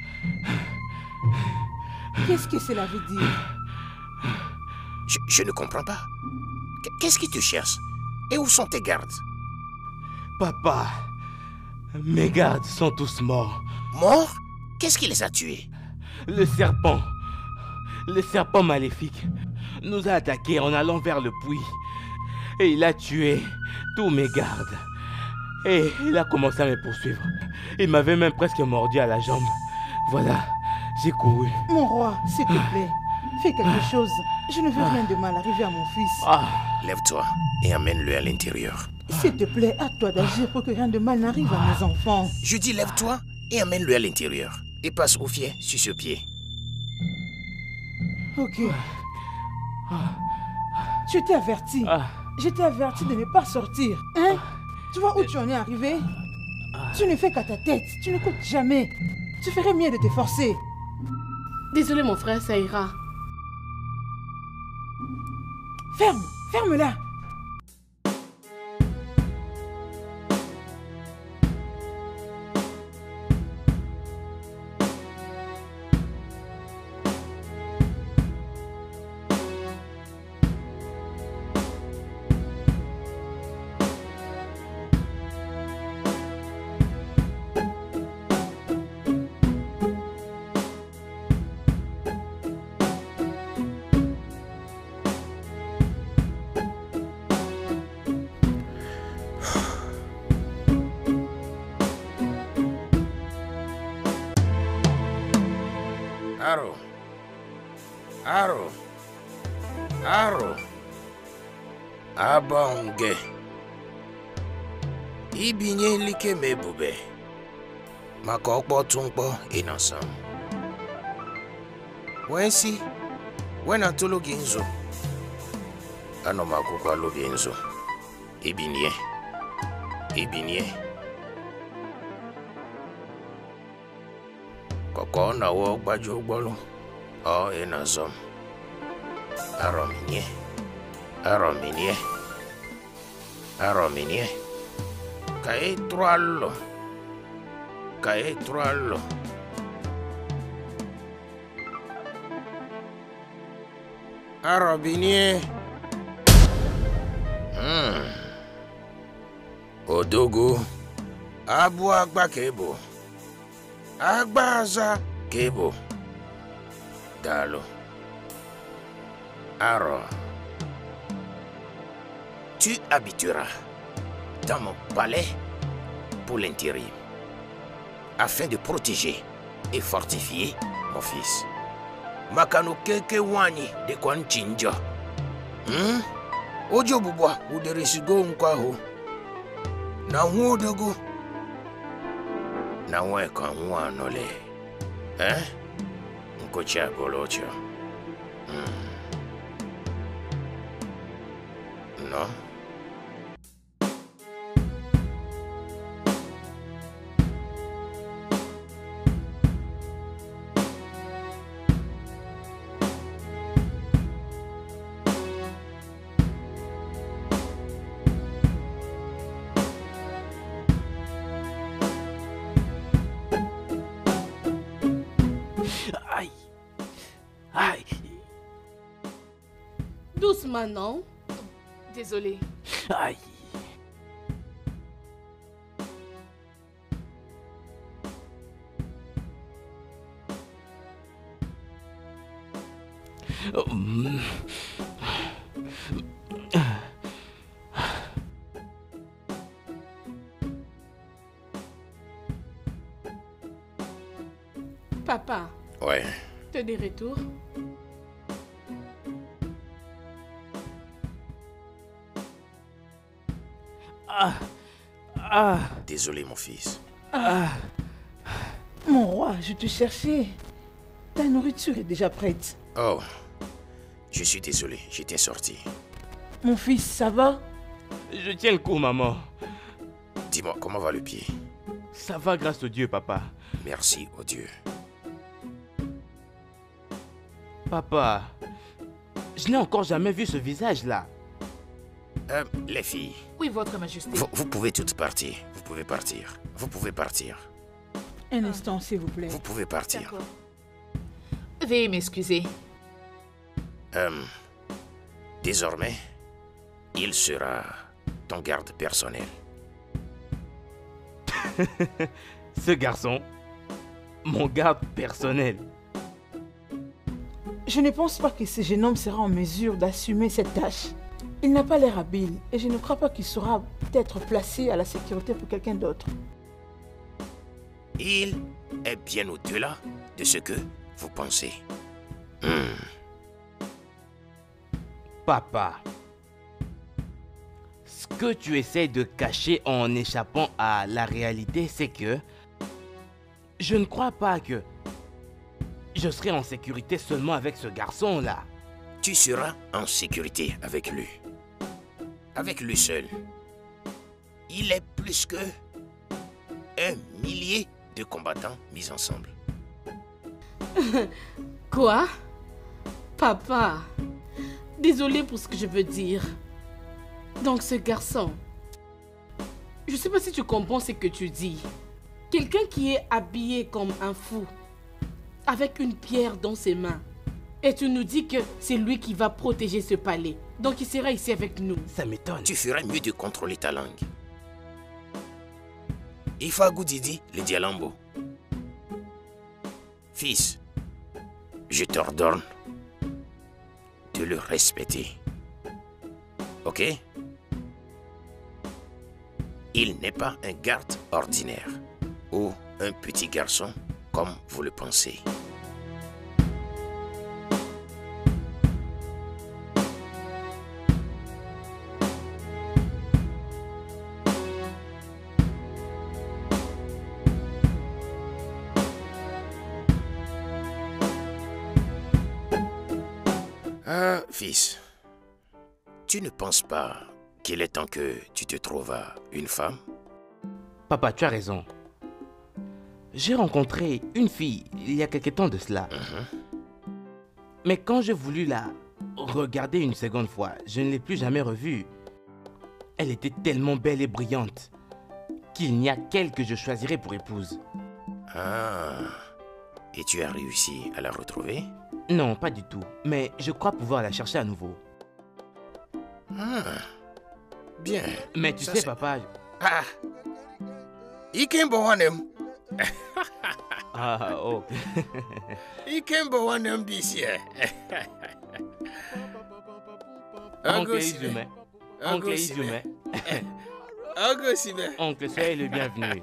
Qu'est-ce que cela veut dire? Je ne comprends pas. Qu'est-ce qui te cherche? Et où sont tes gardes? Papa, mes gardes sont tous morts. Morts? Qu'est-ce qui les a tués? Le serpent maléfique nous a attaqués en allant vers le puits. Et il a tué tous mes gardes. Et il a commencé à me poursuivre. Il m'avait même presque mordu à la jambe. Voilà, j'ai couru. Mon roi, s'il te plaît, fais quelque chose. Je ne veux rien de mal arriver à mon fils. Lève-toi et amène-le à l'intérieur. S'il te plaît, à toi d'agir pour que rien de mal n'arrive à mes enfants. Je dis lève-toi et amène-le à l'intérieur. Et passe au fier sur ce pied. Ok. Je t'ai averti. Je t'ai averti de ne pas sortir. Hein? Tu vois où tu en es arrivé? Tu ne fais qu'à ta tête. Tu n'écoutes jamais. Tu ferais mieux de te forcer. Désolé mon frère, ça ira. Ferme. Ferme-la. Aro. Abange. Ibinye like mebube. Makokpo tungpo inasam. Wensi. Wena tolo ginzo. Ano makukwa lo ginzo. Ibinye. Koko na wo gbajo gbolu. O inasam. Arominie. Cae troallo. Arobinie. Odogo. Abu agba kebo. Agbaza kebo. Dalo. Aro. Tu habiteras dans mon palais pour l'intérim, afin de protéger et fortifier mon fils. Makano keke wani de kwanchinja. Ojo bubwa uderesigo nkwaho. Na huodogo. Na weka nwanole. Nkocha golocha. Non. Aïe. Doucement, non? Désolée. Aïe. Papa. Ouais. T'es de retour? Désolé, mon fils. Mon roi, je te cherchais. Ta nourriture est déjà prête. Oh, je suis désolé, j'étais sorti. Mon fils, ça va? Je tiens le coup, maman. Dis-moi, comment va le pied? Ça va grâce au Dieu, papa. Merci au Dieu. Papa, je n'ai encore jamais vu ce visage-là. Les filles. Oui, votre majesté. Vous pouvez toutes partir. Vous pouvez partir. Un instant, s'il vous plaît. Vous pouvez partir. D'accord. Veuillez m'excuser. Désormais, il sera ton garde personnel. Ce garçon, Mon garde personnel. Je ne pense pas que ce jeune homme sera en mesure d'assumer cette tâche. Il n'a pas l'air habile et je ne crois pas qu'il saura peut-être placé à la sécurité pour quelqu'un d'autre. Il est bien au-delà de ce que vous pensez. Papa, ce que tu essaies de cacher en échappant à la réalité, c'est que je ne crois pas que je serai en sécurité seulement avec ce garçon-là. Tu seras en sécurité avec lui. Avec lui seul. Il est plus que 1 millier de combattants mis ensemble. Quoi? Papa, désolé pour ce que je veux dire. Donc ce garçon, je ne sais pas si tu comprends ce que tu dis. Quelqu'un qui est habillé comme un fou, avec une pierre dans ses mains. Et tu nous dis que c'est lui qui va protéger ce palais. Donc il sera ici avec nous. Ça m'étonne. Tu feras mieux de contrôler ta langue. Ifa Goudidi, le Dialambo. Fils, je t'ordonne de le respecter. Ok? Il n'est pas un garde ordinaire ou un petit garçon comme vous le pensez. Fils, tu ne penses pas qu'il est temps que tu te trouves à une femme? Papa, tu as raison. J'ai rencontré une fille il y a quelque temps de cela. Mais quand j'ai voulu la regarder une seconde fois, je ne l'ai plus jamais revue. Elle était tellement belle et brillante qu'il n'y a qu'elle que je choisirais pour épouse. Ah, et tu as réussi à la retrouver? Non, pas du tout. Mais je crois pouvoir la chercher à nouveau. Ah, bien. Mais tu sais, papa... Ah, Ikembowanem. Ah, oh. Ikembowanem bisie. Oncle Izume. Oncle Izume. Oncle, soyez le bienvenu.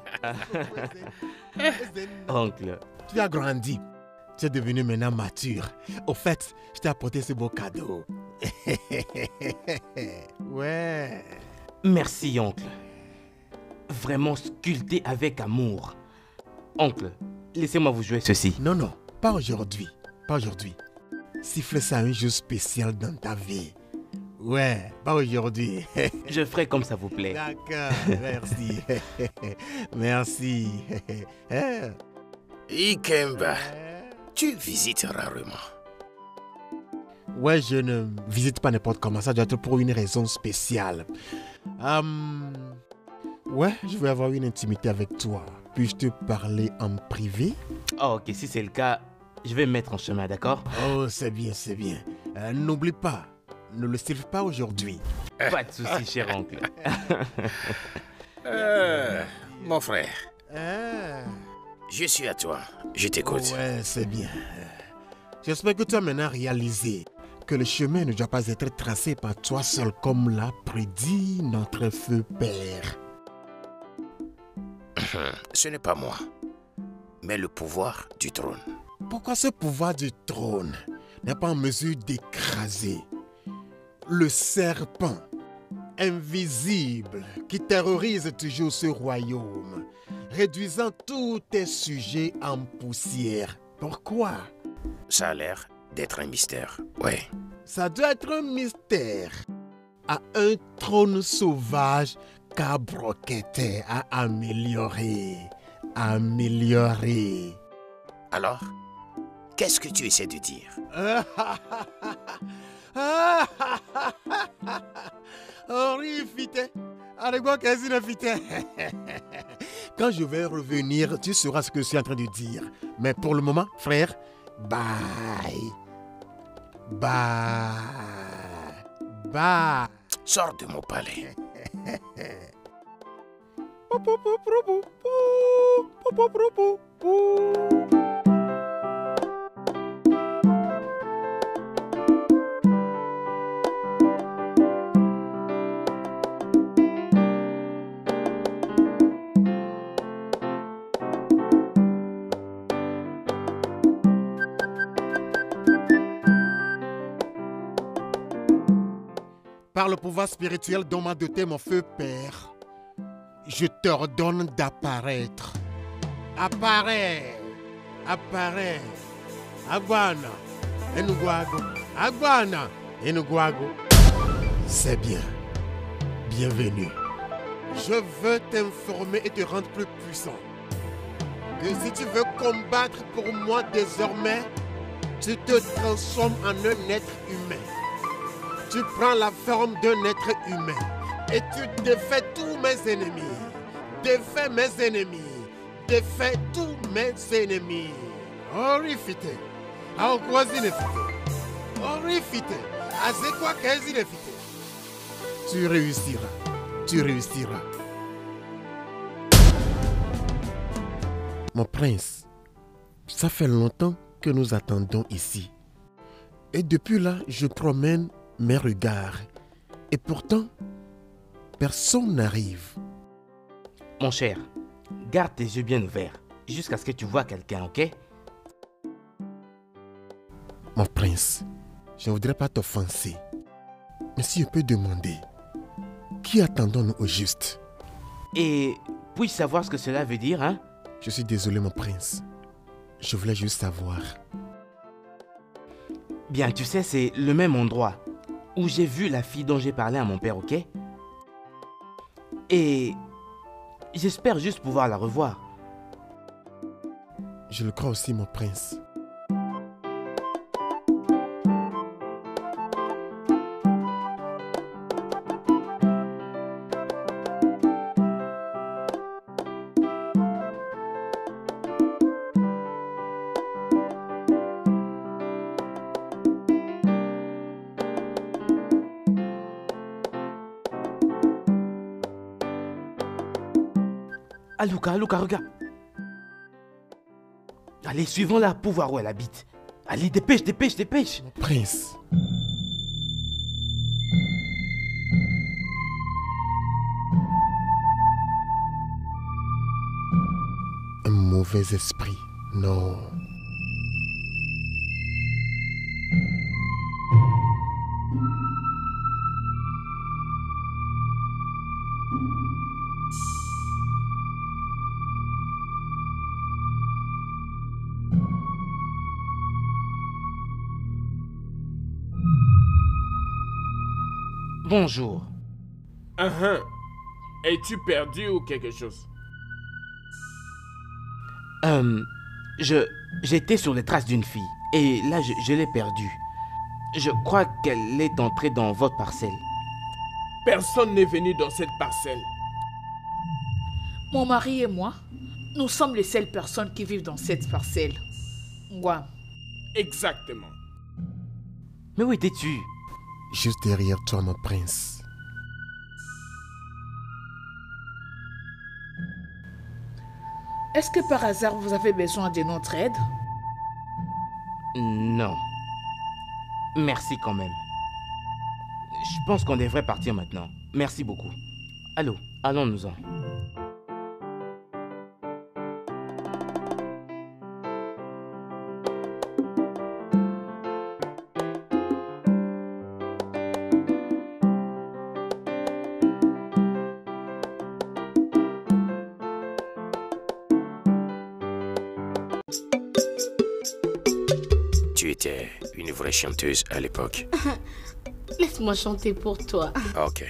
Oncle. Tu as grandi. Tu es devenu maintenant mature. Au fait, je t'ai apporté ce beau cadeau. Ouais. Merci, oncle. Vraiment sculpté avec amour. Oncle, laissez-moi vous jouer ceci. Non, non, pas aujourd'hui. Pas aujourd'hui. Siffle ça un jour spécial dans ta vie. Ouais, pas aujourd'hui. Je ferai comme ça vous plaît. D'accord, merci. Merci. Ikemba, tu visites rarement. Ouais, je ne visite pas n'importe comment. Ça doit être pour une raison spéciale. Ouais, je vais avoir une intimité avec toi. Puis-je te parler en privé? Oh, ok, si c'est le cas, je vais me mettre en chemin, d'accord? Oh, c'est bien, c'est bien. N'oublie pas, ne le siffle pas aujourd'hui. Pas de souci, cher oncle. Mon frère, je suis à toi. Je t'écoute. Ouais, c'est bien. J'espère que tu as maintenant réalisé que le chemin ne doit pas être tracé par toi seul comme l'a prédit notre feu père. Ce n'est pas moi, mais le pouvoir du trône. Pourquoi ce pouvoir du trône n'est pas en mesure d'écraser le serpent invisible qui terrorise toujours ce royaume, réduisant tous tes sujets en poussière? Pourquoi? Ça a l'air d'être un mystère, ouais. Ça doit être un mystère à un trône sauvage qu'Abrokete a amélioré. Amélioré. Alors, qu'est-ce que tu essaies de dire? Quand je vais revenir, tu sauras ce que je suis en train de dire. Mais pour le moment, frère, bye. Bye. Bye. Sors de mon palais. Pou, pou, pou, pou, pou, pou, pou, pou, pou, pou. Par le pouvoir spirituel dont m'a doté mon feu père, je t'ordonne d'apparaître. Apparaît. Apparaît. Agwana. Enugwago. Agwana. Enugwago. C'est bien. Bienvenue. Je veux t'informer et te rendre plus puissant. Que si tu veux combattre pour moi désormais, tu te transformes en un être humain. Tu prends la forme d'un être humain et tu défais tous mes ennemis. Défais mes ennemis. Défais tous mes ennemis. Horrifite. Aokwazilefite. Horrifite. Azekwa kezilefite. Tu réussiras. Tu réussiras. Mon prince, ça fait longtemps que nous attendons ici. Et depuis là, je promène mes regards. Et pourtant, personne n'arrive. Mon cher, garde tes yeux bien ouverts jusqu'à ce que tu vois quelqu'un, ok? Mon prince, je ne voudrais pas t'offenser. Mais si je peux demander, qui attendons-nous au juste? Et puis-je savoir ce que cela veut dire, hein? Je suis désolé, mon prince. Je voulais juste savoir. Bien, tu sais, c'est le même endroit où j'ai vu la fille dont j'ai parlé à mon père, ok? Et j'espère juste pouvoir la revoir. Je le crois aussi, mon prince. Ah, Luca, regarde. Allez, suivons-la pour voir où elle habite. Allez, dépêche. Mon prince. Un mauvais esprit, non. Bonjour. Es-tu perdu ou quelque chose? J'étais sur les traces d'une fille et là je l'ai perdue. Je crois qu'elle est entrée dans votre parcelle. Personne n'est venu dans cette parcelle. Mon mari et moi, nous sommes les seules personnes qui vivent dans cette parcelle. Moi. Exactement. Mais où étais-tu? Juste derrière toi, mon prince. Est-ce que par hasard vous avez besoin de notre aide? Non. Merci quand même. Je pense qu'on devrait partir maintenant. Merci beaucoup. Allons-nous-en. Tu étais une vraie chanteuse à l'époque. Laisse-moi chanter pour toi. Ok.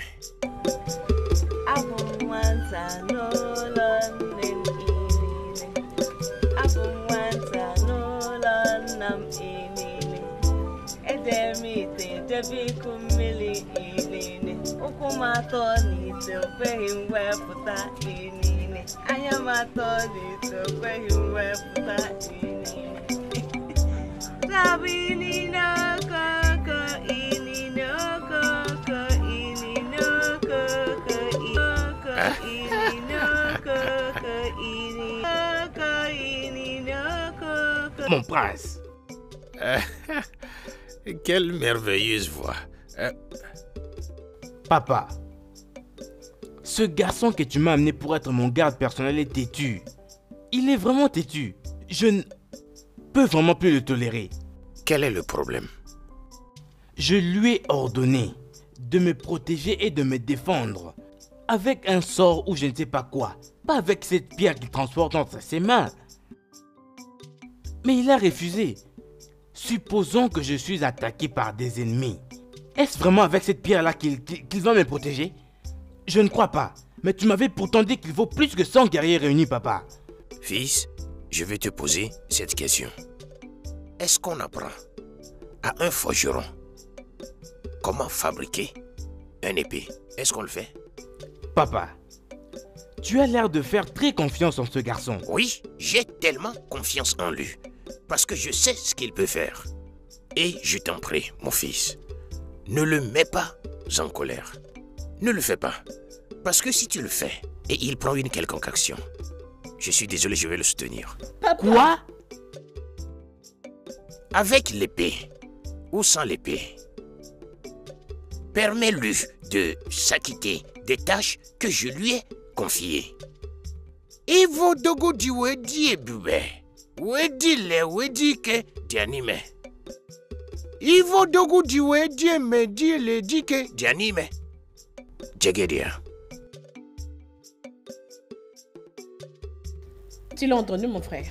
Mon prince. Quelle merveilleuse voix. Papa, ce garçon que tu m'as amené pour être mon garde personnel est têtu. Il est vraiment têtu. Je ne peux vraiment plus le tolérer. Quel est le problème? Je lui ai ordonné de me protéger et de me défendre. Avec un sort ou je ne sais pas quoi. Pas avec cette pierre qu'il transporte entre ses mains. Mais il a refusé. Supposons que je suis attaqué par des ennemis. Est-ce vraiment avec cette pierre-là qu'ils vont me protéger? Je ne crois pas. Mais tu m'avais pourtant dit qu'il vaut plus que 100 guerriers réunis, papa. Fils, je vais te poser cette question. Est-ce qu'on apprend à un forgeron comment fabriquer un épée? Est-ce qu'on le fait? Papa, tu as l'air de faire très confiance en ce garçon. Oui, j'ai tellement confiance en lui. Parce que je sais ce qu'il peut faire. Et je t'en prie, mon fils, ne le mets pas en colère. Ne le fais pas. Parce que si tu le fais et il prend une quelconque action, je suis désolé, je vais le soutenir. Papa. Quoi? Avec l'épée ou sans l'épée, permets-lui de s'acquitter des tâches que je lui ai confiées. Ivo dogo diwe di ebube, wedi le wedi ke dianime. Ivo dogo diwe di eme di le di ke dianime. Djegedia. Tu l'as entendu, mon frère?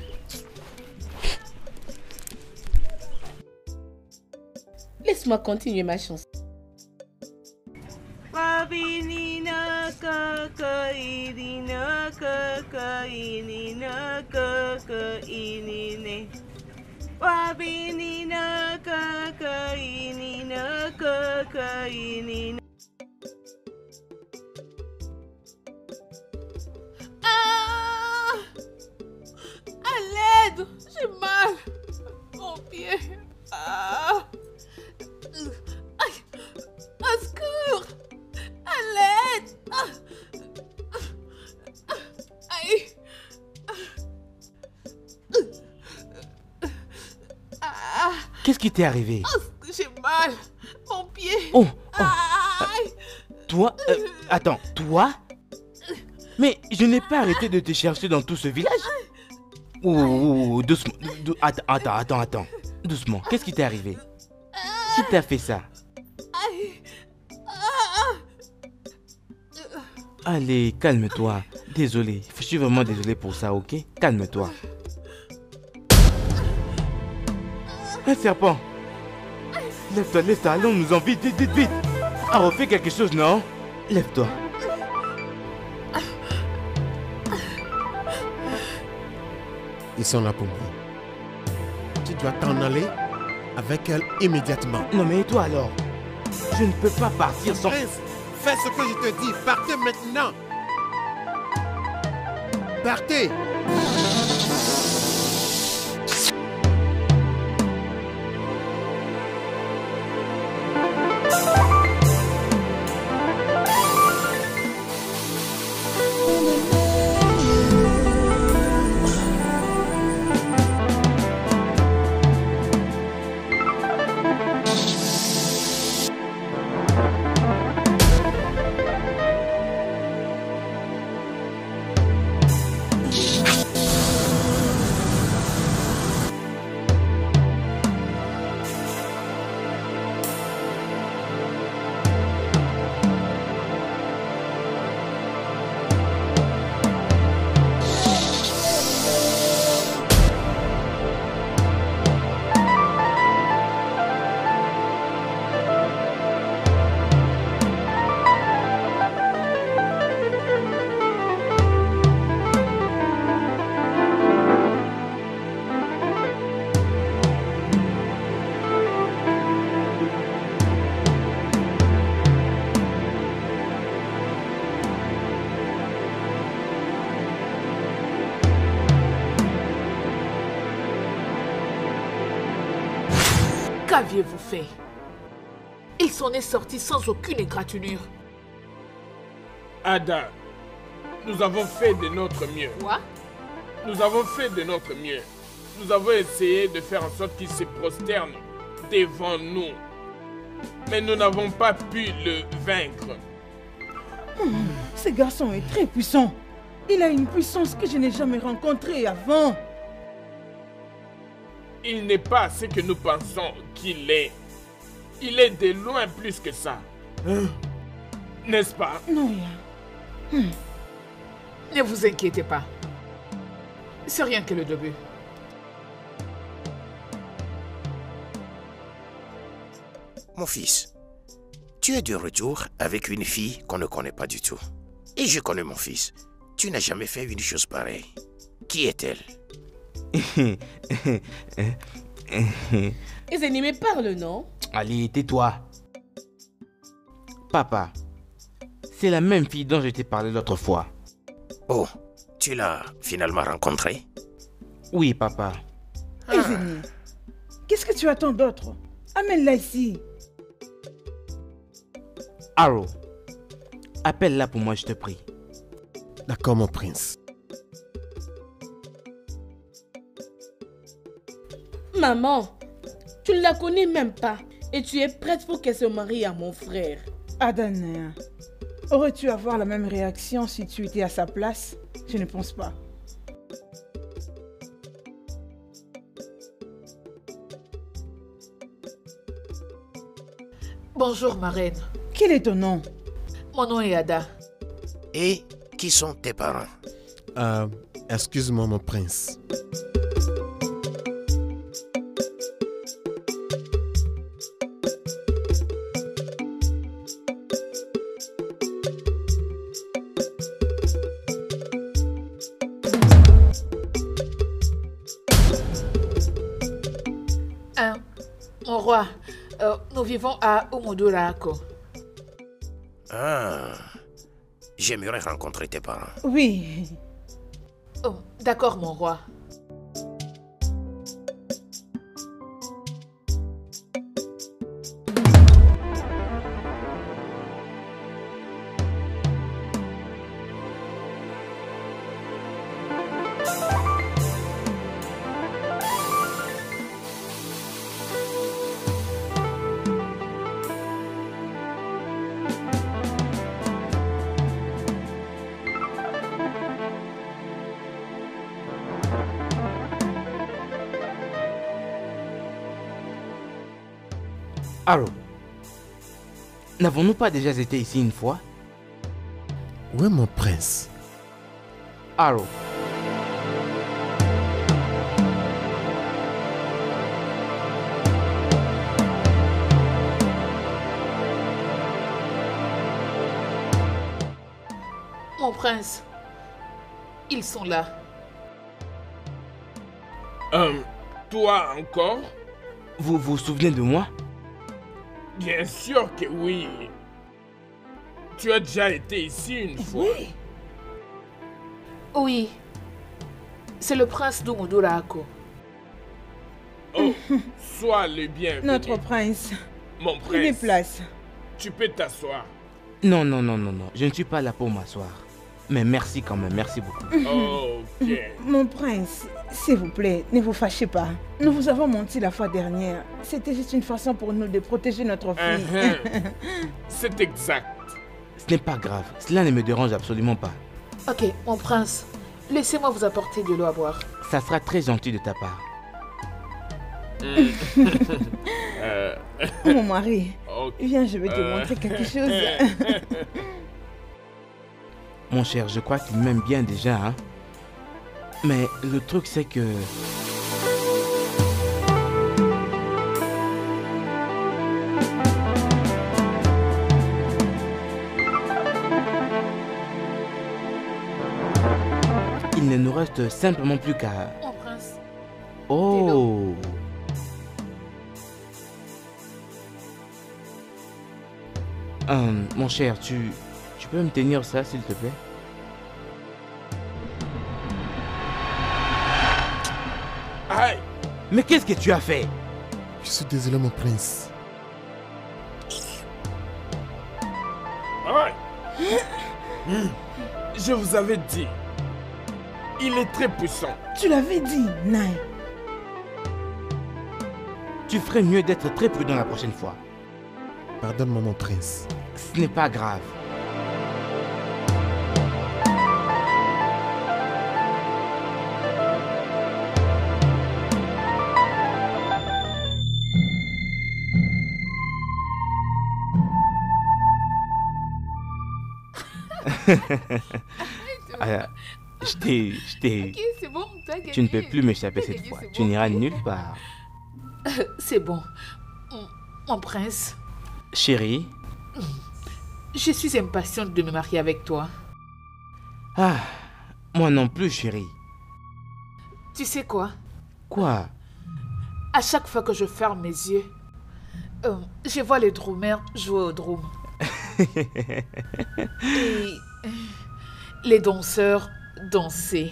Laisse-moi continuer ma chanson. À l'aide! J'ai mal! Mon pied! Ah! Aïe! Au secours! À l'aide! Aïe! Qu'est-ce qui t'est arrivé? Oh, j'ai mal! Mon pied! Oh! Aïe! Toi? Attends, toi? Mais je n'ai pas arrêté de te chercher dans tout ce village. Oh, doucement. Attends. Doucement. Qu'est-ce qui t'est arrivé? Qui t'a fait ça? Allez, calme-toi. Désolé. Je suis vraiment désolé pour ça, ok? Calme-toi. Un serpent. Lève-toi. Allons-nous-en vite. Ah, refais quelque chose, non? Lève-toi. Ils sont là pour moi. Tu dois t'en aller avec elle immédiatement. Non mais et toi alors? Je ne peux pas partir sans... Prince, fais ce que je te dis. Partez maintenant. Partez. Qu'aviez-vous fait? Il s'en est sorti sans aucune égratignure. Ada, nous avons fait de notre mieux. Quoi? Nous avons fait de notre mieux. Nous avons essayé de faire en sorte qu'il se prosterne devant nous. Mais nous n'avons pas pu le vaincre. Ce garçon est très puissant. Il a une puissance que je n'ai jamais rencontrée avant. Il n'est pas ce que nous pensons qu'il est. Il est de loin plus que ça. N'est-ce pas? Non, rien. Ne vous inquiétez pas. C'est rien que le début. Mon fils, tu es de retour avec une fille qu'on ne connaît pas du tout. Et je connais mon fils. Tu n'as jamais fait une chose pareille. Qui est-elle? Les ennemis parlent, non? Allez, tais-toi. Papa, c'est la même fille dont je t'ai parlé l'autre fois. Oh, tu l'as finalement rencontrée? Oui, papa. Zénie, qu'est-ce que tu attends d'autre? Amène-la ici. Arrow, appelle-la pour moi, je te prie. D'accord, mon prince. Maman, tu ne la connais même pas et tu es prête pour qu'elle se marie à mon frère. Adana, aurais-tu avoir la même réaction si tu étais à sa place? Je ne pense pas. Bonjour, ma reine. Quel est ton nom? Mon nom est Ada. Et qui sont tes parents? Excuse-moi, mon prince. Mon roi, nous vivons à Umudurako. Ah, j'aimerais rencontrer tes parents. Oui. Oh, d'accord, mon roi. Arrow, n'avons-nous pas déjà été ici une fois? Oui, mon prince. Arrow. Mon prince, ils sont là. Toi encore? Vous vous souvenez de moi? Bien sûr que oui. Tu as déjà été ici une fois. Oui. Oui. C'est le prince d'Umudurako. Oh, sois le bienvenu. Notre prince. Mon Il est prince, place. tu peux t'asseoir. Non, non, non, non, non. Je ne suis pas là pour m'asseoir. Mais merci quand même, merci beaucoup. Ok. Mon prince, s'il vous plaît, ne vous fâchez pas. Nous vous avons menti la fois dernière. C'était juste une façon pour nous de protéger notre fille. C'est exact. Ce n'est pas grave. Cela ne me dérange absolument pas. Ok, mon prince, laissez-moi vous apporter de l'eau à boire. Ça sera très gentil de ta part. Mon mari, Ok. viens, je vais te montrer quelque chose. Mon cher, je crois qu'il m'aime bien déjà, hein. Mais le truc, c'est que... il ne nous reste simplement plus qu'à... Mon prince, Oh! Mon cher, tu peux me tenir ça, s'il te plaît? Aïe. Mais qu'est-ce que tu as fait? Je suis désolé, mon prince. Aïe. Je vous avais dit. Il est très puissant. Tu l'avais dit, Nai. Tu ferais mieux d'être très prudent la prochaine fois. Pardonne-moi, mon prince. Ce n'est pas grave. Je t'ai... Ok, c'est bon, t'as gagné. Tu ne peux plus m'échapper T'as cette gagné, fois. c'est Tu bon. n'iras nulle part. C'est bon. Mon prince, Chérie. je suis impatiente de me marier avec toi. Ah, moi non plus, chérie. Tu sais quoi? Quoi? À chaque fois que je ferme mes yeux, je vois les drummers jouer au drum. Et les danseurs danser.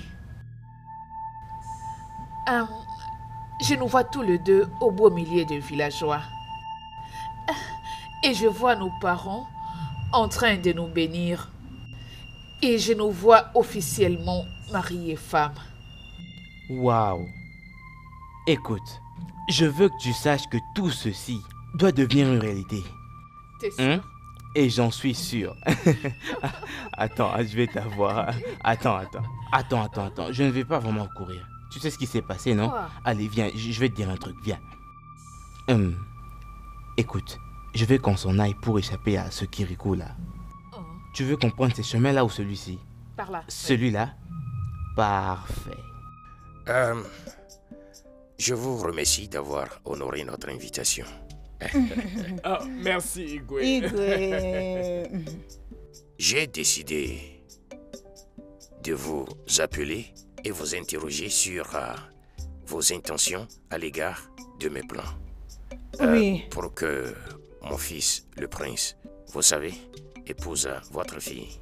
Je nous vois tous les deux au beau milieu de villageois. Et je vois nos parents en train de nous bénir. Et je nous vois officiellement mariés femmes. Waouh. Écoute, je veux que tu saches que tout ceci doit devenir une réalité. T'es sûr? Et j'en suis sûr. Attends, je vais t'avoir. Attends. Je ne vais pas vraiment courir. Tu sais ce qui s'est passé, non? Quoi? Allez, viens, je vais te dire un truc, viens. Écoute, je veux qu'on s'en aille pour échapper à ce Kirikou là. Oh. Tu veux qu'on prenne ces chemins-là ou celui-ci? Par là. Celui-là? Parfait. Je vous remercie d'avoir honoré notre invitation. Merci, Igwe. Igwe. J'ai décidé de vous appeler et vous interroger sur vos intentions à l'égard de mes plans. Oui. Pour que mon fils, le prince, vous savez, épouse votre fille.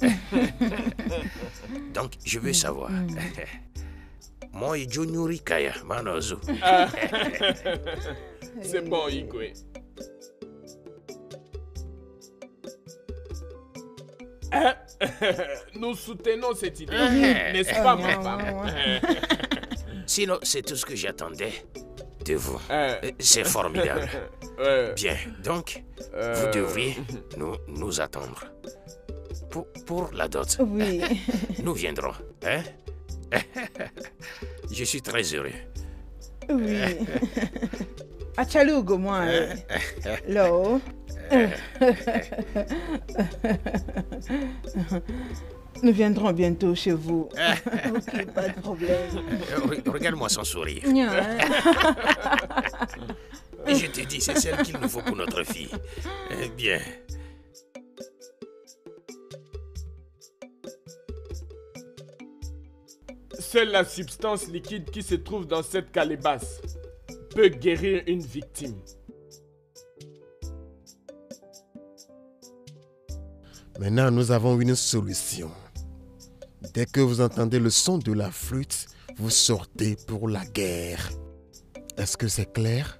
Donc, je veux savoir. Moi, Juniori Kaya, Manozo. C'est bon, Igwe. Nous soutenons cette idée, n'est-ce pas, ma femme? Sinon, c'est tout ce que j'attendais de vous. C'est formidable. Bien, donc, vous devriez nous attendre. Pour la dot. Oui. Nous viendrons. Hein? Je suis très heureux. Oui. Achalugo, moi. Là. Nous viendrons bientôt chez vous. Ok, pas de problème. Regarde-moi son sourire. Nya. Et je te dis, c'est celle qu'il nous faut pour notre fille. Bien. Seule la substance liquide qui se trouve dans cette calebasse peut guérir une victime. Maintenant, nous avons une solution. Dès que vous entendez le son de la flûte, vous sortez pour la guerre. Est-ce que c'est clair?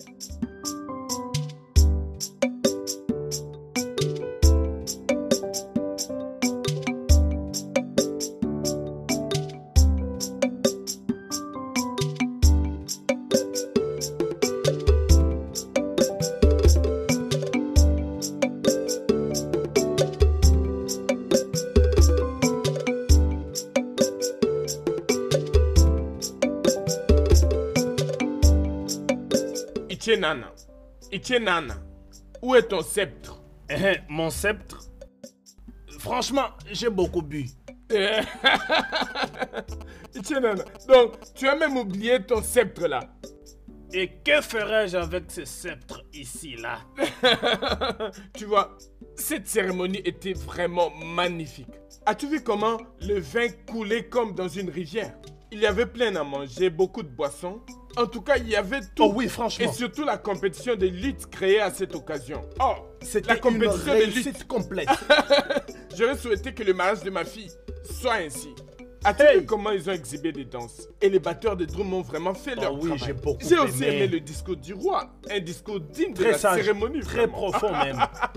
Itienana, où est ton sceptre? Mon sceptre? Franchement, j'ai beaucoup bu. Itienana, donc tu as même oublié ton sceptre là. Et que ferais-je avec ce sceptre ici, là? Tu vois, cette cérémonie était vraiment magnifique. As-tu vu comment le vin coulait comme dans une rivière? Il y avait plein à manger, beaucoup de boissons. En tout cas, il y avait tout. Oh oui, franchement. Et surtout la compétition de lutte créée à cette occasion. Oh, c'était la compétition une de lutte réussite complète. J'aurais souhaité que le mariage de ma fille soit ainsi. As-tu vu comment ils ont exhibé des danses? Et les batteurs de drum ont vraiment fait leur travail. J'ai beaucoup J'ai aussi aimé le discours du roi. Un discours digne de la cérémonie. Très profond même.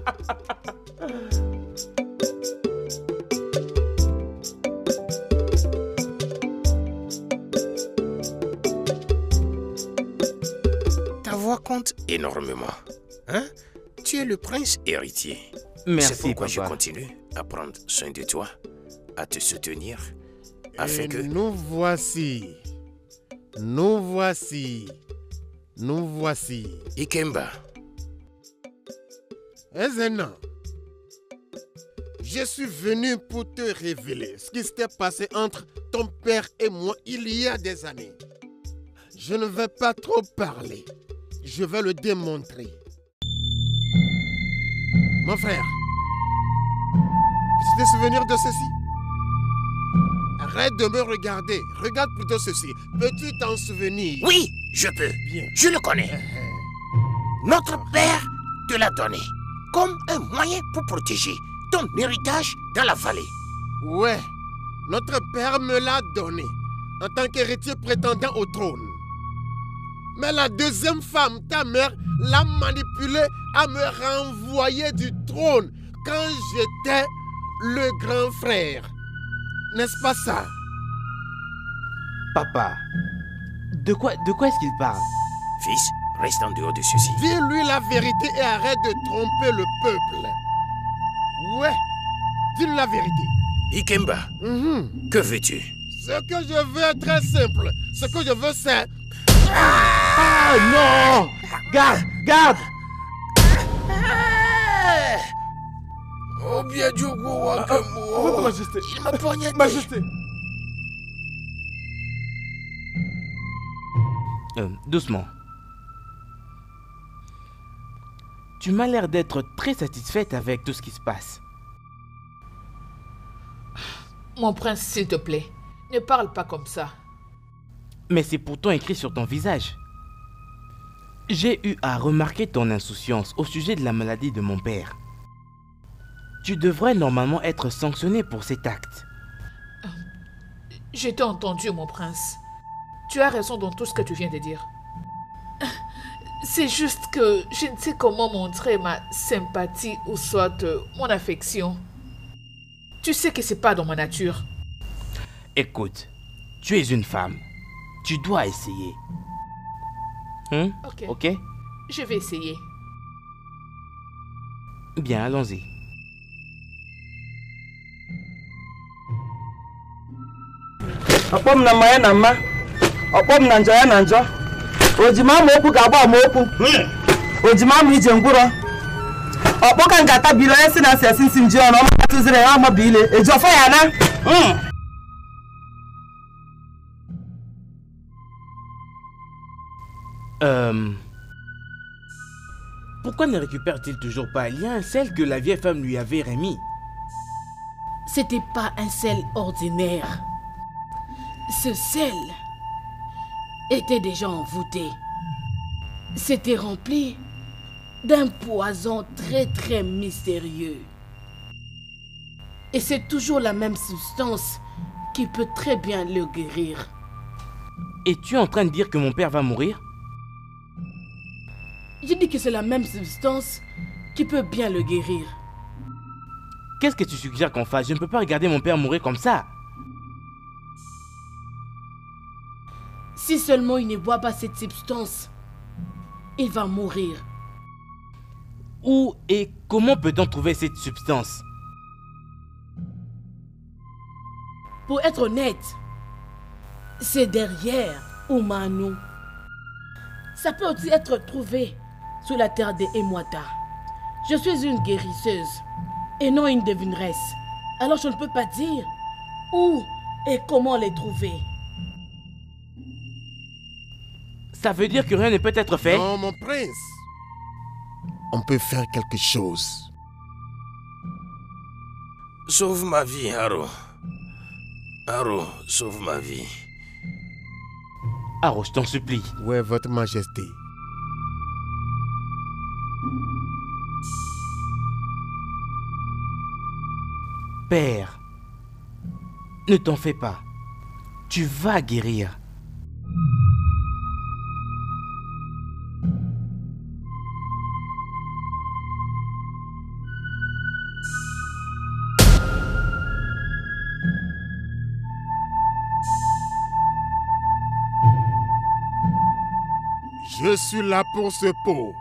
Ta voix compte énormément. Hein? Tu es le prince héritier. Merci, c'est pourquoi papa. je continue à prendre soin de toi, à te soutenir, afin que... Nous voici. Ikemba, Ezena, Je suis venu pour te révéler ce qui s'était passé entre ton père et moi il y a des années. Je ne vais pas trop parler. Je vais le démontrer. Mon frère, peux-tu te souvenir de ceci? Arrête de me regarder. Regarde plutôt ceci. Peux-tu t'en souvenir? Oui, je peux. Bien. Je le connais. Notre père te l'a donné comme un moyen pour protéger ton héritage dans la vallée. Ouais, notre père me l'a donné en tant qu'héritier prétendant au trône. Mais la deuxième femme, ta mère, l'a manipulé à me renvoyer du trône quand j'étais le grand frère. N'est-ce pas ça? Papa, de quoi est-ce qu'il parle? Fils, reste en dehors de ceci. Dis-lui la vérité et arrête de tromper le peuple. Ouais, dis-lui la vérité. Ikemba, que veux-tu? Ce que je veux est très simple. Ce que je veux, c'est... Ah non! Garde! Garde! Oh bien Dieu, Votre Majesté. Il m'a poignardé. Majesté. Doucement. Tu m'as l'air d'être très satisfaite avec tout ce qui se passe. Mon prince, s'il te plaît, ne parle pas comme ça. Mais c'est pourtant écrit sur ton visage. J'ai eu à remarquer ton insouciance au sujet de la maladie de mon père. Tu devrais normalement être sanctionné pour cet acte. Je t'ai entendu, mon prince. Tu as raison dans tout ce que tu viens de dire. C'est juste que je ne sais comment montrer ma sympathie ou soit mon affection. Tu sais que c'est pas dans ma nature. Écoute, tu es une femme. Tu dois essayer. Ok? Je vais essayer. Bien, allons-y. Opom na maya na mma. Opom na njọ ya na njọ. Ojima ma okwu ga-agba ama okwu. Ojima ma ije ngwụrọ. Okpoka nkata bilo onye si na si esi nji ọnụ ọma tụziri ya ọma bile. Eji ọfọ ya na. Pourquoi ne récupère-t-il toujours pas il y a un sel que la vieille femme lui avait remis? C'était pas un sel ordinaire. Ce sel était déjà envoûté. C'était rempli d'un poison très mystérieux. Et c'est toujours la même substance qui peut très bien le guérir. Et tu es en train de dire que mon père va mourir? Je dis que c'est la même substance qui peut bien le guérir. Qu'est-ce que tu suggères qu'on fasse? Je ne peux pas regarder mon père mourir comme ça. Si seulement il ne boit pas cette substance, il va mourir. Où et comment peut-on trouver cette substance? Pour être honnête, c'est derrière Umanu. Ça peut aussi être trouvé sous la terre des Emwata. Je suis une guérisseuse et non une devineresse. Alors je ne peux pas dire où et comment les trouver. Ça veut dire que rien ne peut être fait? Non, mon prince. On peut faire quelque chose. Sauve ma vie, Haro. Haro, sauve ma vie. Haro, je t'en supplie. Ouais, votre majesté. Père, ne t'en fais pas. Tu vas guérir. Je suis là pour ce pot.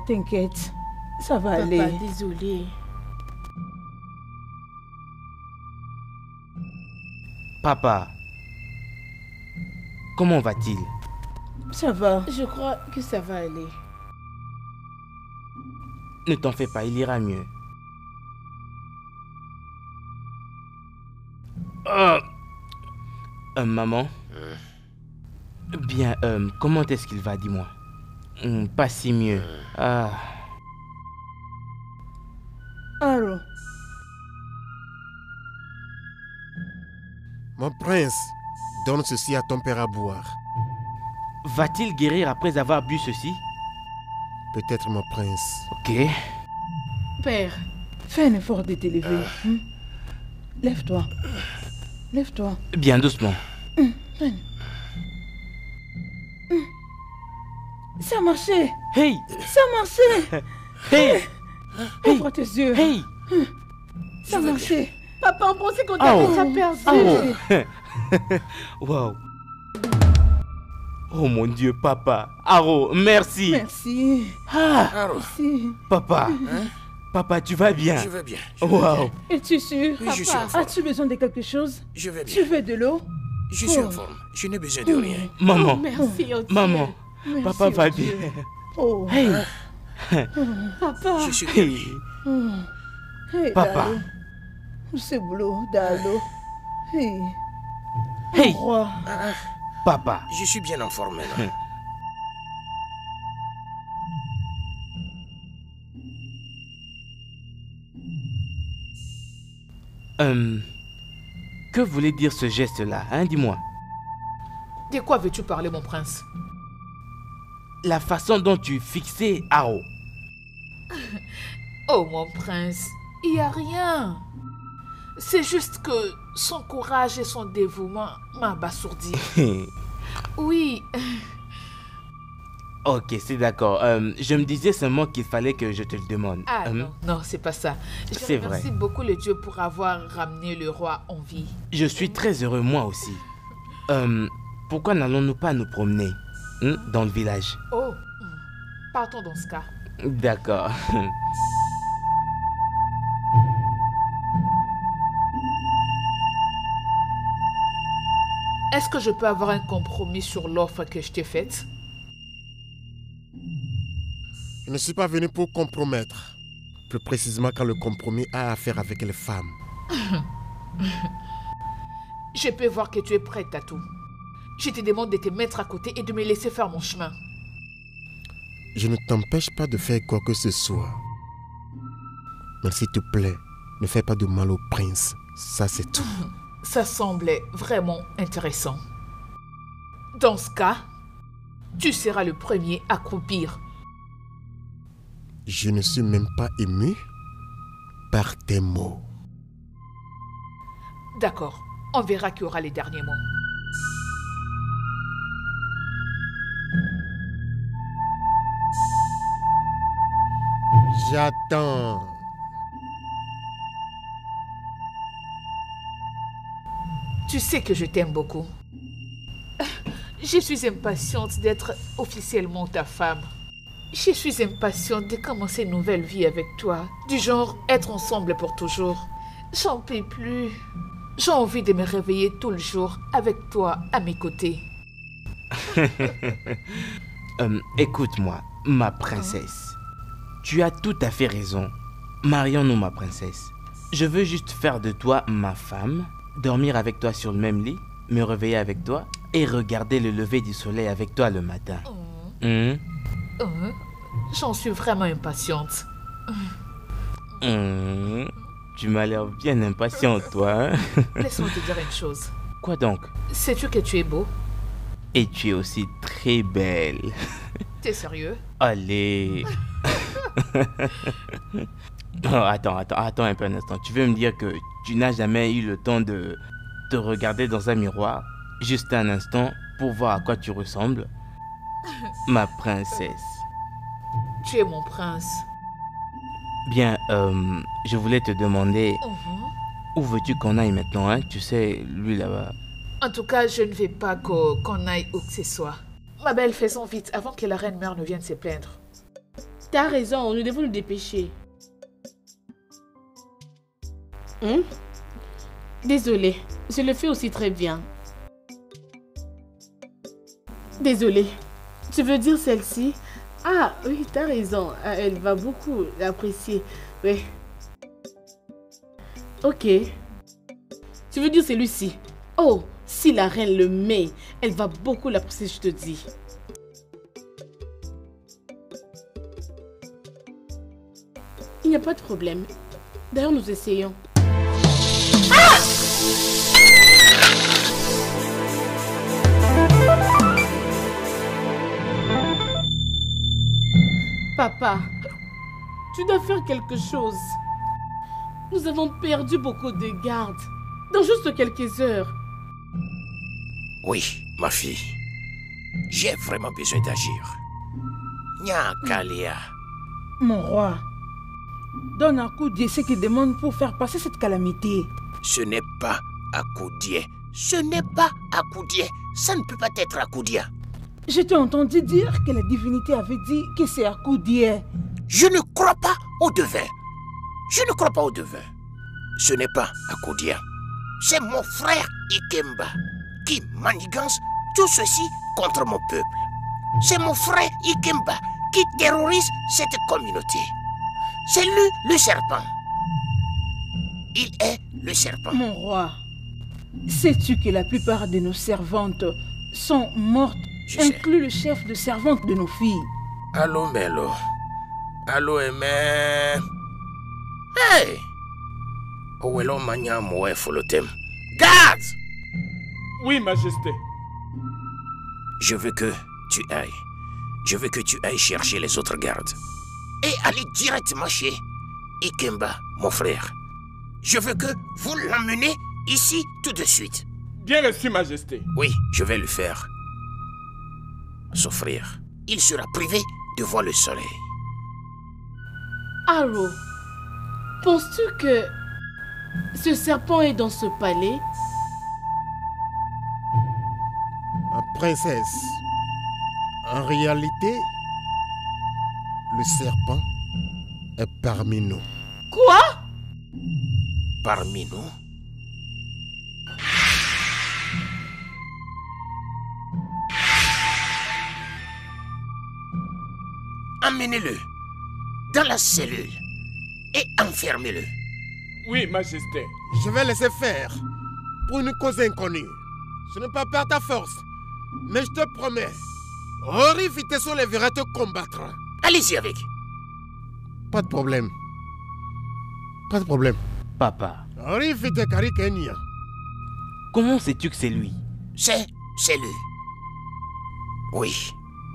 t'inquiète. Ça va aller. Papa, désolé. Papa, comment va-t-il? Ça va. Je crois que ça va aller. Ne t'en fais pas, il ira mieux. Maman? Bien, comment est-ce qu'il va, dis-moi? Pas si mieux. Ah. Allô? Mon prince, donne ceci à ton père à boire. Va-t-il guérir après avoir bu ceci? Peut-être, mon prince. Ok. Père. Fais un effort de te lever. Lève-toi. Lève-toi. Bien doucement. Ça a marché. Hey! Ça a marché. Hey! Ouvre tes yeux. Hey! Ça a marché. Papa, on pensait qu'on t'avait déjà perdu. Wow. Oh mon Dieu, papa. Aro, merci. Merci. Ah, Merci. papa. Papa, tu vas bien? Je vais bien. Wow. Es-tu sûr? Oui, je suis en forme. As-tu besoin de quelque chose? Je vais Tu bien. veux de l'eau? Je suis en forme. Je n'ai besoin de rien. Maman. Merci, oh Dieu. Maman. Merci, Papa va oh bien. Dieu. Oh. Hey. Papa. Je suis Hey. guéri. Hey, Papa. Dalo. C'est boulot, Dalo. Hey. Hey. Roi. Papa. Je suis bien en forme maintenant. Que voulait dire ce geste-là, hein? Dis-moi. De quoi veux-tu parler, mon prince? La façon dont tu fixais Aro. Oh, mon prince, il n'y a rien. C'est juste que son courage et son dévouement m'ont abasourdi. Oui. Ok, c'est d'accord. Je me disais seulement qu'il fallait que je te le demande. Ah non, non, c'est pas ça. Je C'est vrai. remercie beaucoup le Dieu pour avoir ramené le roi en vie. Je suis très heureux, moi aussi. Pourquoi n'allons-nous pas nous promener dans le village? Oh, partons dans ce cas. D'accord. Est-ce que je peux avoir un compromis sur l'offre que je t'ai faite? Je ne suis pas venu pour compromettre. Plus précisément quand le compromis a affaire avec les femmes. Je peux voir que tu es prête à tout. Je te demande de te mettre à côté et de me laisser faire mon chemin. Je ne t'empêche pas de faire quoi que ce soit. Mais s'il te plaît, ne fais pas de mal au prince. Ça, c'est tout. Ça semblait vraiment intéressant. Dans ce cas, tu seras le premier à croupir. Je ne suis même pas ému par tes mots. D'accord, on verra qui aura les derniers mots. J'attends. Tu sais que je t'aime beaucoup. Je suis impatiente d'être officiellement ta femme. Je suis impatiente de commencer une nouvelle vie avec toi. Du genre, être ensemble pour toujours. J'en peux plus. J'ai envie de me réveiller tout le jour avec toi à mes côtés. Écoute-moi, ma princesse. Tu as tout à fait raison. Marions-nous, ma princesse. Je veux juste faire de toi ma femme, dormir avec toi sur le même lit, me réveiller avec toi et regarder le lever du soleil avec toi le matin. J'en suis vraiment impatiente. Tu m'as l'air bien impatiente, toi. Hein? Laisse-moi te dire une chose. Quoi donc? Sais-tu que tu es beau? Et tu es aussi très belle. T'es sérieux? Allez. Oh, attends un peu un instant. Tu veux me dire que tu n'as jamais eu le temps de te regarder dans un miroir, juste un instant, pour voir à quoi tu ressembles? Ma princesse. Tu es mon prince. Bien, je voulais te demander, où veux-tu qu'on aille maintenant, hein? Tu sais, lui là-bas. En tout cas, je ne veux pas qu'on aille où que ce soit. Ma belle, faisons vite avant que la reine-mère ne vienne se plaindre. T'as raison, nous devons nous dépêcher. Désolée, je le fais aussi très bien. Désolée, tu veux dire celle-ci? Ah oui, t'as raison, elle va beaucoup l'apprécier. Oui. Ok. Tu veux dire celui-ci? Oh, si la reine le met, elle va beaucoup l'apprécier, je te dis. Il n'y a pas de problème. D'ailleurs, nous essayons. Ah! Papa, tu dois faire quelque chose. Nous avons perdu beaucoup de gardes dans juste quelques heures. Oui, ma fille. J'ai vraiment besoin d'agir. Nya Kalia. Mon roi, donne à Koudié ce qu'il demande pour faire passer cette calamité. Ce n'est pas à Koudié. Ce n'est pas à Koudié. Ça ne peut pas être à Koudié. Je t'ai entendu dire que la divinité avait dit que c'est à Koudié. Je ne crois pas au devin. Je ne crois pas au devin. Ce n'est pas à Koudia. C'est mon frère Ikemba qui manigance tout ceci contre mon peuple. C'est mon frère Ikemba qui terrorise cette communauté. C'est lui le serpent. Il est le serpent. Mon roi, sais-tu que la plupart de nos servantes sont mortes, inclus le chef de servante de nos filles? Allô, Melo. Allô, Aimé. Hey! Owelo manya moe folotem. Garde! Oui, Majesté. Je veux que tu ailles. Je veux que tu ailles chercher les autres gardes. Et aller directement chez Ikemba, mon frère. Je veux que vous l'emmenez ici tout de suite. Bien reçu, Majesté. Oui, je vais lui faire souffrir. Il sera privé de voir le soleil. Aro, penses-tu que ce serpent est dans ce palais? Princesse, en réalité, le serpent est parmi nous. Quoi? Parmi nous? Emmenez-le dans la cellule et enfermez-le. Oui, Majesté. Je vais laisser faire pour une cause inconnue. Ce n'est pas par ta force, mais je te promets, Ori Viteso verra te combattre. Allez-y avec. Pas de problème. Pas de problème. Papa, Ori Vite Kari Kenya. comment sais-tu que c'est lui? C'est lui. Oui.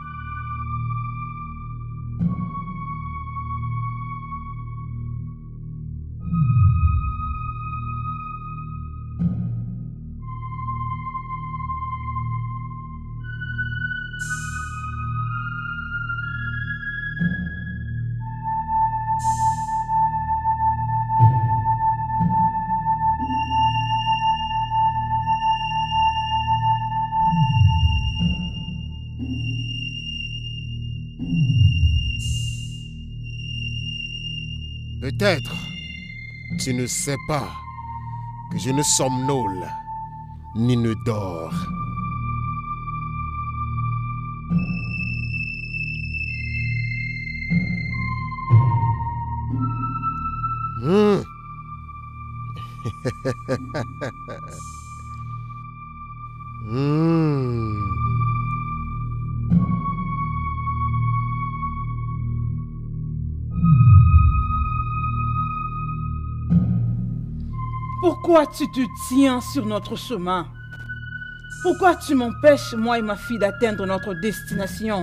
Peut-être tu ne sais pas que je ne somnole ni ne dors. Pourquoi tu te tiens sur notre chemin? Pourquoi tu m'empêches, moi et ma fille, d'atteindre notre destination?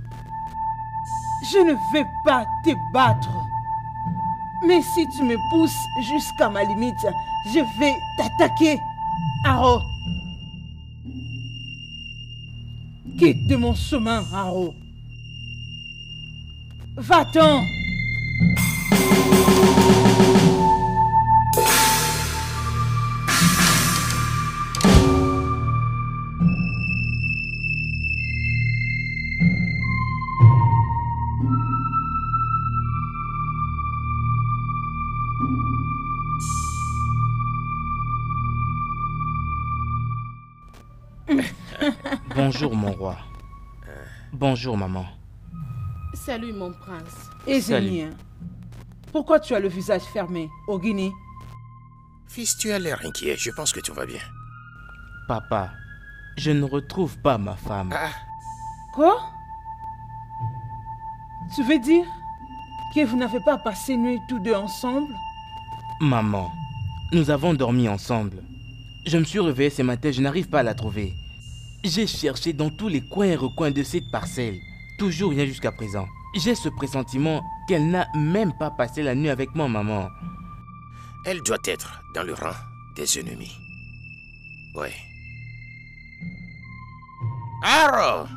Je ne vais pas te battre. Mais si tu me pousses jusqu'à ma limite, je vais t'attaquer. Aro. Quitte de mon chemin, Aro. Va-t'en. Bonjour, mon roi. Bonjour, maman. Salut, mon prince. Ezénia, pourquoi tu as le visage fermé, Ogini? Fils, tu as l'air inquiet. Je pense que tout va bien. Papa, je ne retrouve pas ma femme. Quoi? Tu veux dire que vous n'avez pas passé nuit tous deux ensemble? Maman, nous avons dormi ensemble. Je me suis réveillé ce matin, je n'arrive pas à la trouver. J'ai cherché dans tous les coins et recoins de cette parcelle. Toujours rien jusqu'à présent. J'ai ce pressentiment qu'elle n'a même pas passé la nuit avec moi, maman. Elle doit être dans le rang des ennemis. Ouais. Aro!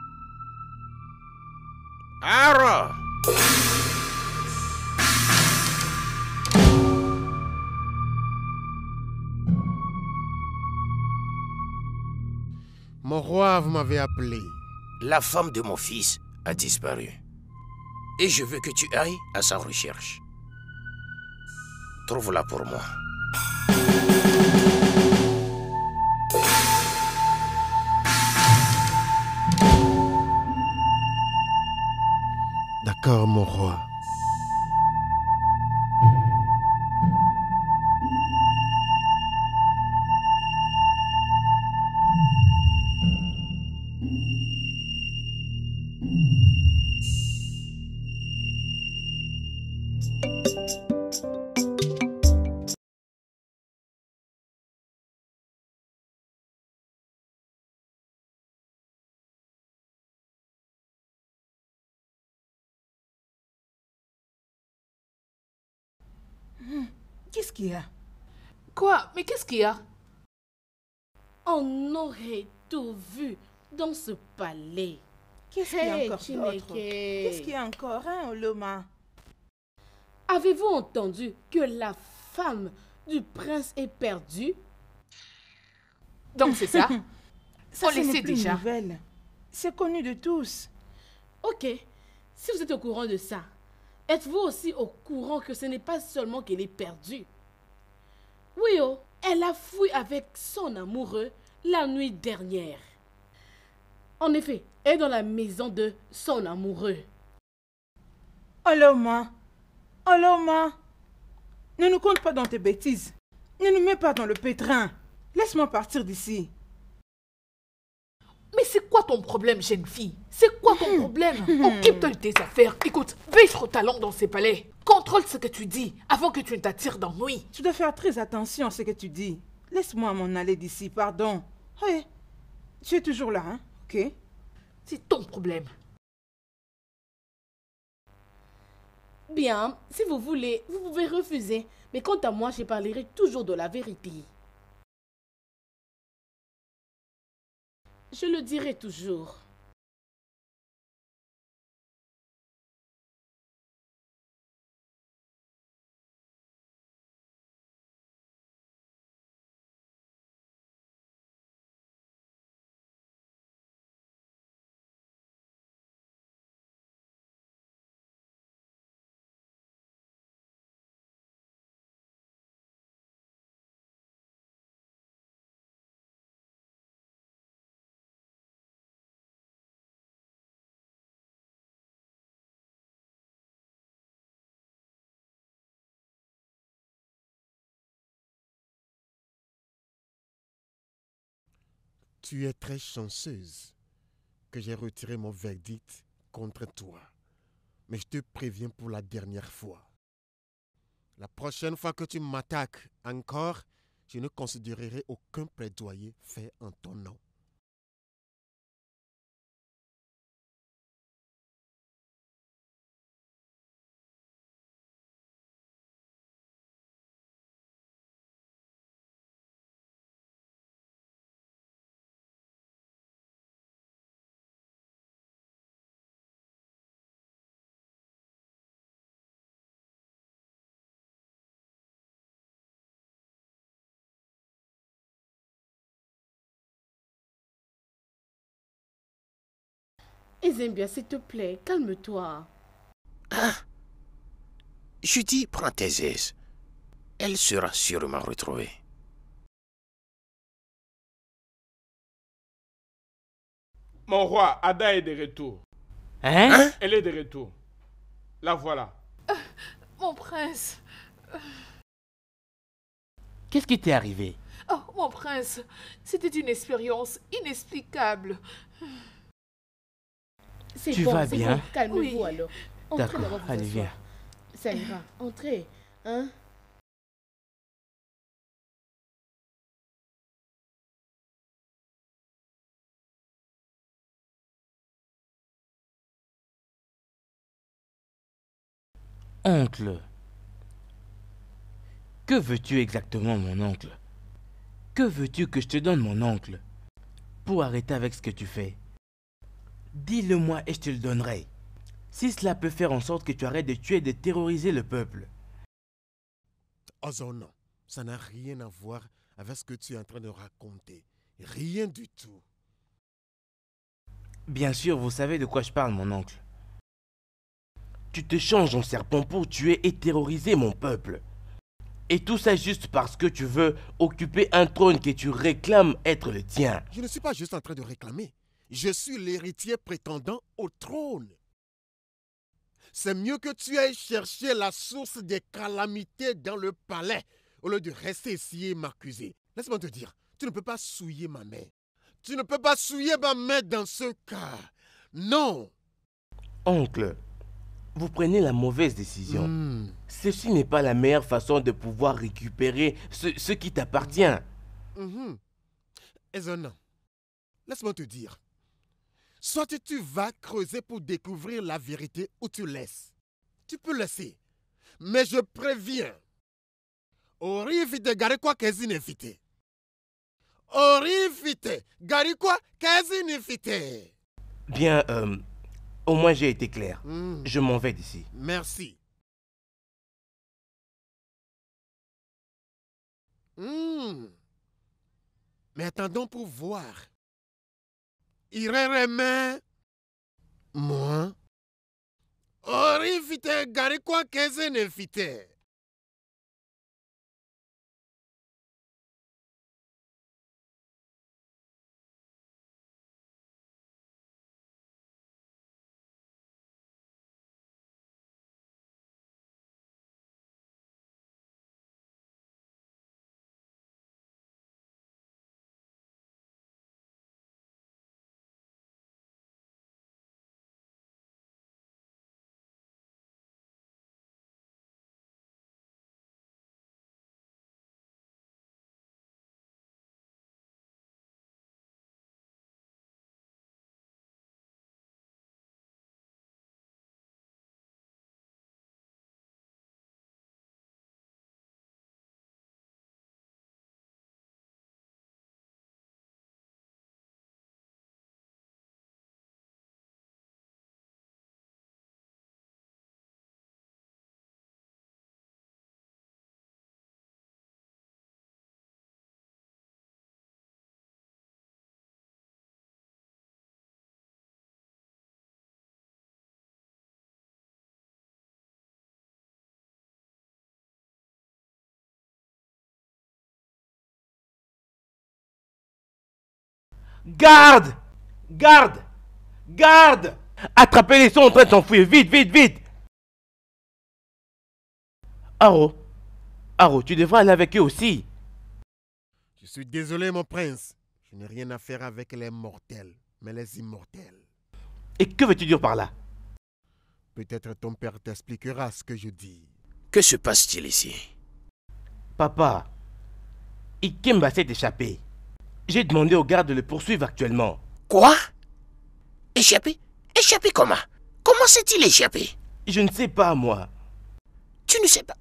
Aro! Mon roi, vous m'avez appelé. La femme de mon fils a disparu. Et je veux que tu ailles à sa recherche. Trouve-la pour moi. D'accord, mon roi. Qu'est-ce qu'il y a? Quoi? Mais qu'est-ce qu'il y a? On aurait tout vu dans ce palais. Qu'est-ce qu'il y a Hey, encore d'autre? Chineke. Qu'est-ce qu'il y a encore, hein, Oloma? Avez-vous entendu que la femme du prince est perdue? Donc c'est ça? Ça, On ce le n'est sait plus une déjà. nouvelle. C'est connu de tous. Ok, si vous êtes au courant de ça, êtes-vous aussi au courant que ce n'est pas seulement qu'elle est perdue? Oui, oh, elle a fui avec son amoureux la nuit dernière. En effet, elle est dans la maison de son amoureux. Oloma, Oloma, ne nous compte pas dans tes bêtises. Ne nous mets pas dans le pétrin. Laisse-moi partir d'ici. Mais c'est quoi ton problème, jeune fille? C'est quoi ton problème? Occupe-toi de tes affaires. Écoute, veille au talent dans ces palais. Contrôle ce que tu dis avant que tu ne t'attires d'ennui. Tu dois faire très attention à ce que tu dis. Laisse-moi m'en aller d'ici, pardon. Oui, tu es toujours là, hein? Ok? C'est ton problème. Bien, si vous voulez, vous pouvez refuser. Mais quant à moi, je parlerai toujours de la vérité. Je le dirai toujours. Tu es très chanceuse que j'ai retiré mon verdict contre toi. Mais je te préviens pour la dernière fois. La prochaine fois que tu m'attaques encore, je ne considérerai aucun plaidoyer fait en ton nom. Ezembia, s'il te plaît, calme-toi. Judy, prends tes aises. Elle sera sûrement retrouvée. Mon roi, Ada est de retour. Hein? Elle est de retour. La voilà. Mon prince. Qu'est-ce qui t'est arrivé? Oh, mon prince, c'était une expérience inexplicable. C'est Tu bon, vas c'est bien? bon. Calmez-vous Oui. alors. Entrez D'accord, d'abord vous allez, asseoir. viens. Ça ira. Entrez. Hein? Oncle. Que veux-tu exactement, mon oncle? Que veux-tu que je te donne, mon oncle? Pour arrêter avec ce que tu fais. Dis-le-moi et je te le donnerai. Si cela peut faire en sorte que tu arrêtes de tuer et de terroriser le peuple. Oh non, ça n'a rien à voir avec ce que tu es en train de raconter. Rien du tout. Bien sûr, vous savez de quoi je parle, mon oncle. Tu te changes en serpent pour tuer et terroriser mon peuple. Et tout ça juste parce que tu veux occuper un trône que tu réclames être le tien. Je ne suis pas juste en train de réclamer. Je suis l'héritier prétendant au trône. C'est mieux que tu ailles chercher la source des calamités dans le palais au lieu de rester ici et m'accuser. Laisse-moi te dire, tu ne peux pas souiller ma main. Tu ne peux pas souiller ma main dans ce cas. Non. Oncle, vous prenez la mauvaise décision. Ceci n'est pas la meilleure façon de pouvoir récupérer ce qui t'appartient. Ezona, laisse-moi te dire. Soit tu vas creuser pour découvrir la vérité ou tu laisses. Tu peux laisser. Mais je préviens. Orifite garikwa kezi nefite. Orifite garikwa kezi nefite. Bien, au moins j'ai été clair. Je m'en vais d'ici. Merci. Mais attendons pour voir. Irereme. Moi. Orifite garikwa kezi nefite. Garde! Garde! Garde! Attrapez-les, ils sont en train de s'enfuir. Vite, vite, vite! Aro, tu devrais aller avec eux aussi. Je suis désolé, mon prince. Je n'ai rien à faire avec les mortels, mais les immortels. Et que veux-tu dire par là? Peut-être ton père t'expliquera ce que je dis. Que se passe-t-il ici? Papa, Ikemba s'est échappé. J'ai demandé aux gardes de le poursuivre actuellement. Quoi? Échappé? Échappé comment? Comment s'est-il échappé? Je ne sais pas, moi. Tu ne sais pas?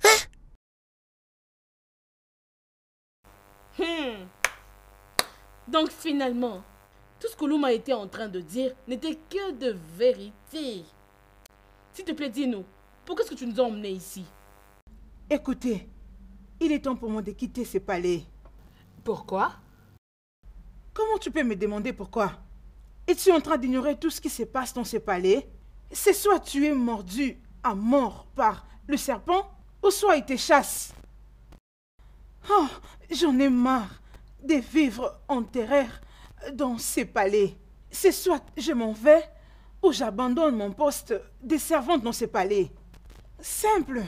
Donc finalement, tout ce que Luma était en train de dire n'était que de vérité. S'il te plaît, dis-nous, pourquoi est-ce que tu nous as emmenés ici? Écoutez, il est temps pour moi de quitter ce palais. Pourquoi? Comment tu peux me demander pourquoi? Es-tu en train d'ignorer tout ce qui se passe dans ce palais? C'est soit tu es mordu à mort par le serpent, ou soit il te chasse. Oh, j'en ai marre de vivre en terreur dans ces palais. C'est soit je m'en vais ou j'abandonne mon poste de servante dans ce palais. Simple.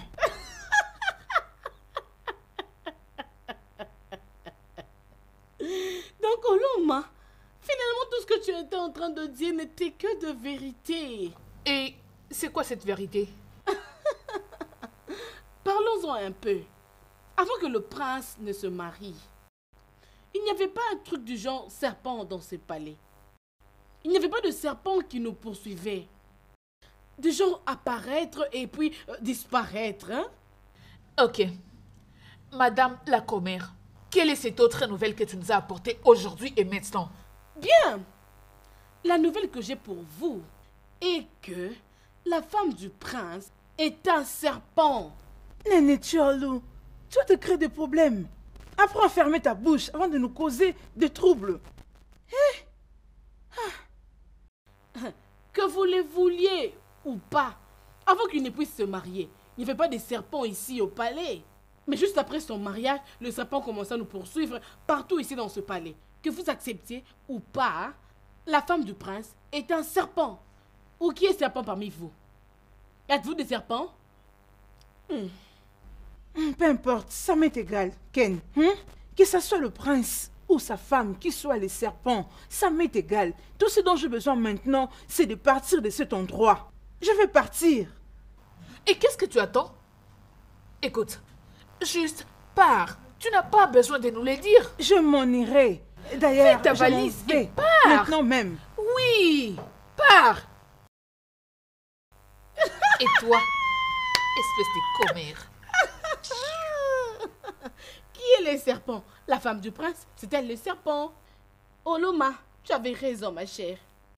Donc, Oloma, finalement, tout ce que tu étais en train de dire n'était que de vérité. Et c'est quoi cette vérité? Parlons-en un peu. Avant que le prince ne se marie, il n'y avait pas un truc du genre serpent dans ce palais. Il n'y avait pas de serpent qui nous poursuivait. Du genre apparaître et puis disparaître, hein? Ok. Madame la commère, quelle est cette autre nouvelle que tu nous as apportée aujourd'hui et maintenant? Bien. La nouvelle que j'ai pour vous est que la femme du prince est un serpent. Néné Tchorlou, tu vas te créer des problèmes. Apprends à fermer ta bouche avant de nous causer des troubles. Que vous le vouliez ou pas, avant qu'il ne puisse se marier, il n'y avait pas de serpents ici au palais. Mais juste après son mariage, le serpent commença à nous poursuivre partout ici dans ce palais. Que vous acceptiez ou pas, la femme du prince est un serpent. Ou qui est serpent parmi vous? Êtes-vous des serpents? Peu importe, ça m'est égal, Ken. Que ce soit le prince ou sa femme, qui soit les serpents, ça m'est égal. Tout ce dont j'ai besoin maintenant, c'est de partir de cet endroit. Je vais partir. Et qu'est-ce que tu attends? Écoute, juste pars. Tu n'as pas besoin de nous le dire. Je m'en irai. D'ailleurs, fais ta valise et pars. Maintenant même. Oui, pars. Et toi, espèce de commère. Qui est le serpent? La femme du prince, c'est elle le serpent. Oloma, tu avais raison, ma chère.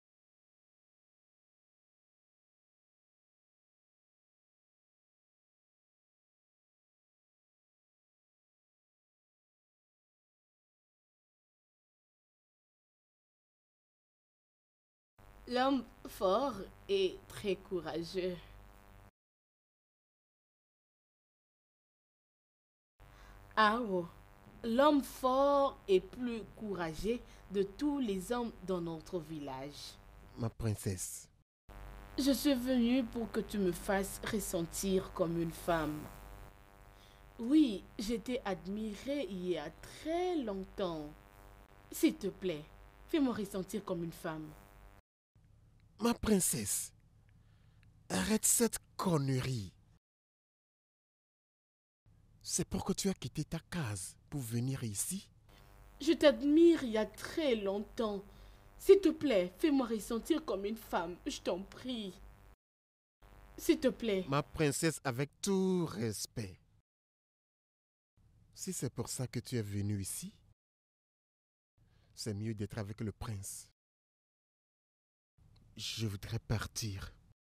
L'homme fort et très courageux. Ah oh, l'homme fort et plus courageux de tous les hommes dans notre village. Ma princesse. Je suis venue pour que tu me fasses ressentir comme une femme. Oui, je t'ai admirée il y a très longtemps. S'il te plaît, fais-moi ressentir comme une femme. Ma princesse, arrête cette connerie. C'est pourquoi tu as quitté ta case pour venir ici? Je t'admire il y a très longtemps. S'il te plaît, fais-moi ressentir comme une femme, je t'en prie. S'il te plaît. Ma princesse, avec tout respect. Si c'est pour ça que tu es venue ici, c'est mieux d'être avec le prince. Je voudrais partir.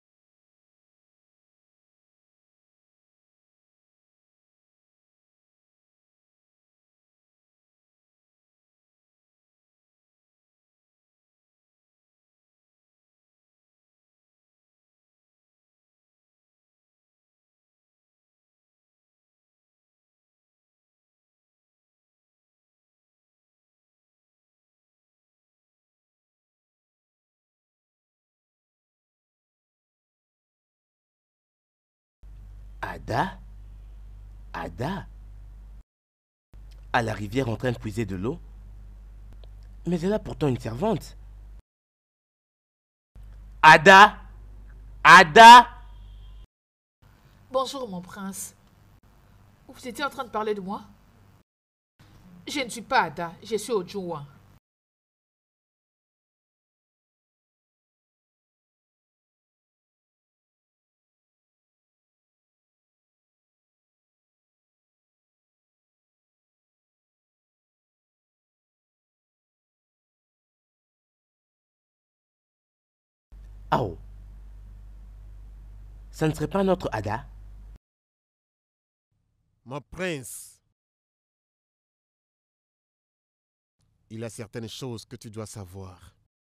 Ada? Ada? À la rivière en train de puiser de l'eau? Mais elle a pourtant une servante. Ada? Ada? Bonjour mon prince. Vous étiez en train de parler de moi? Je ne suis pas Ada, je suis Ojua. Ah oh. Ça ne serait pas notre Ada? Mon prince, il y a certaines choses que tu dois savoir.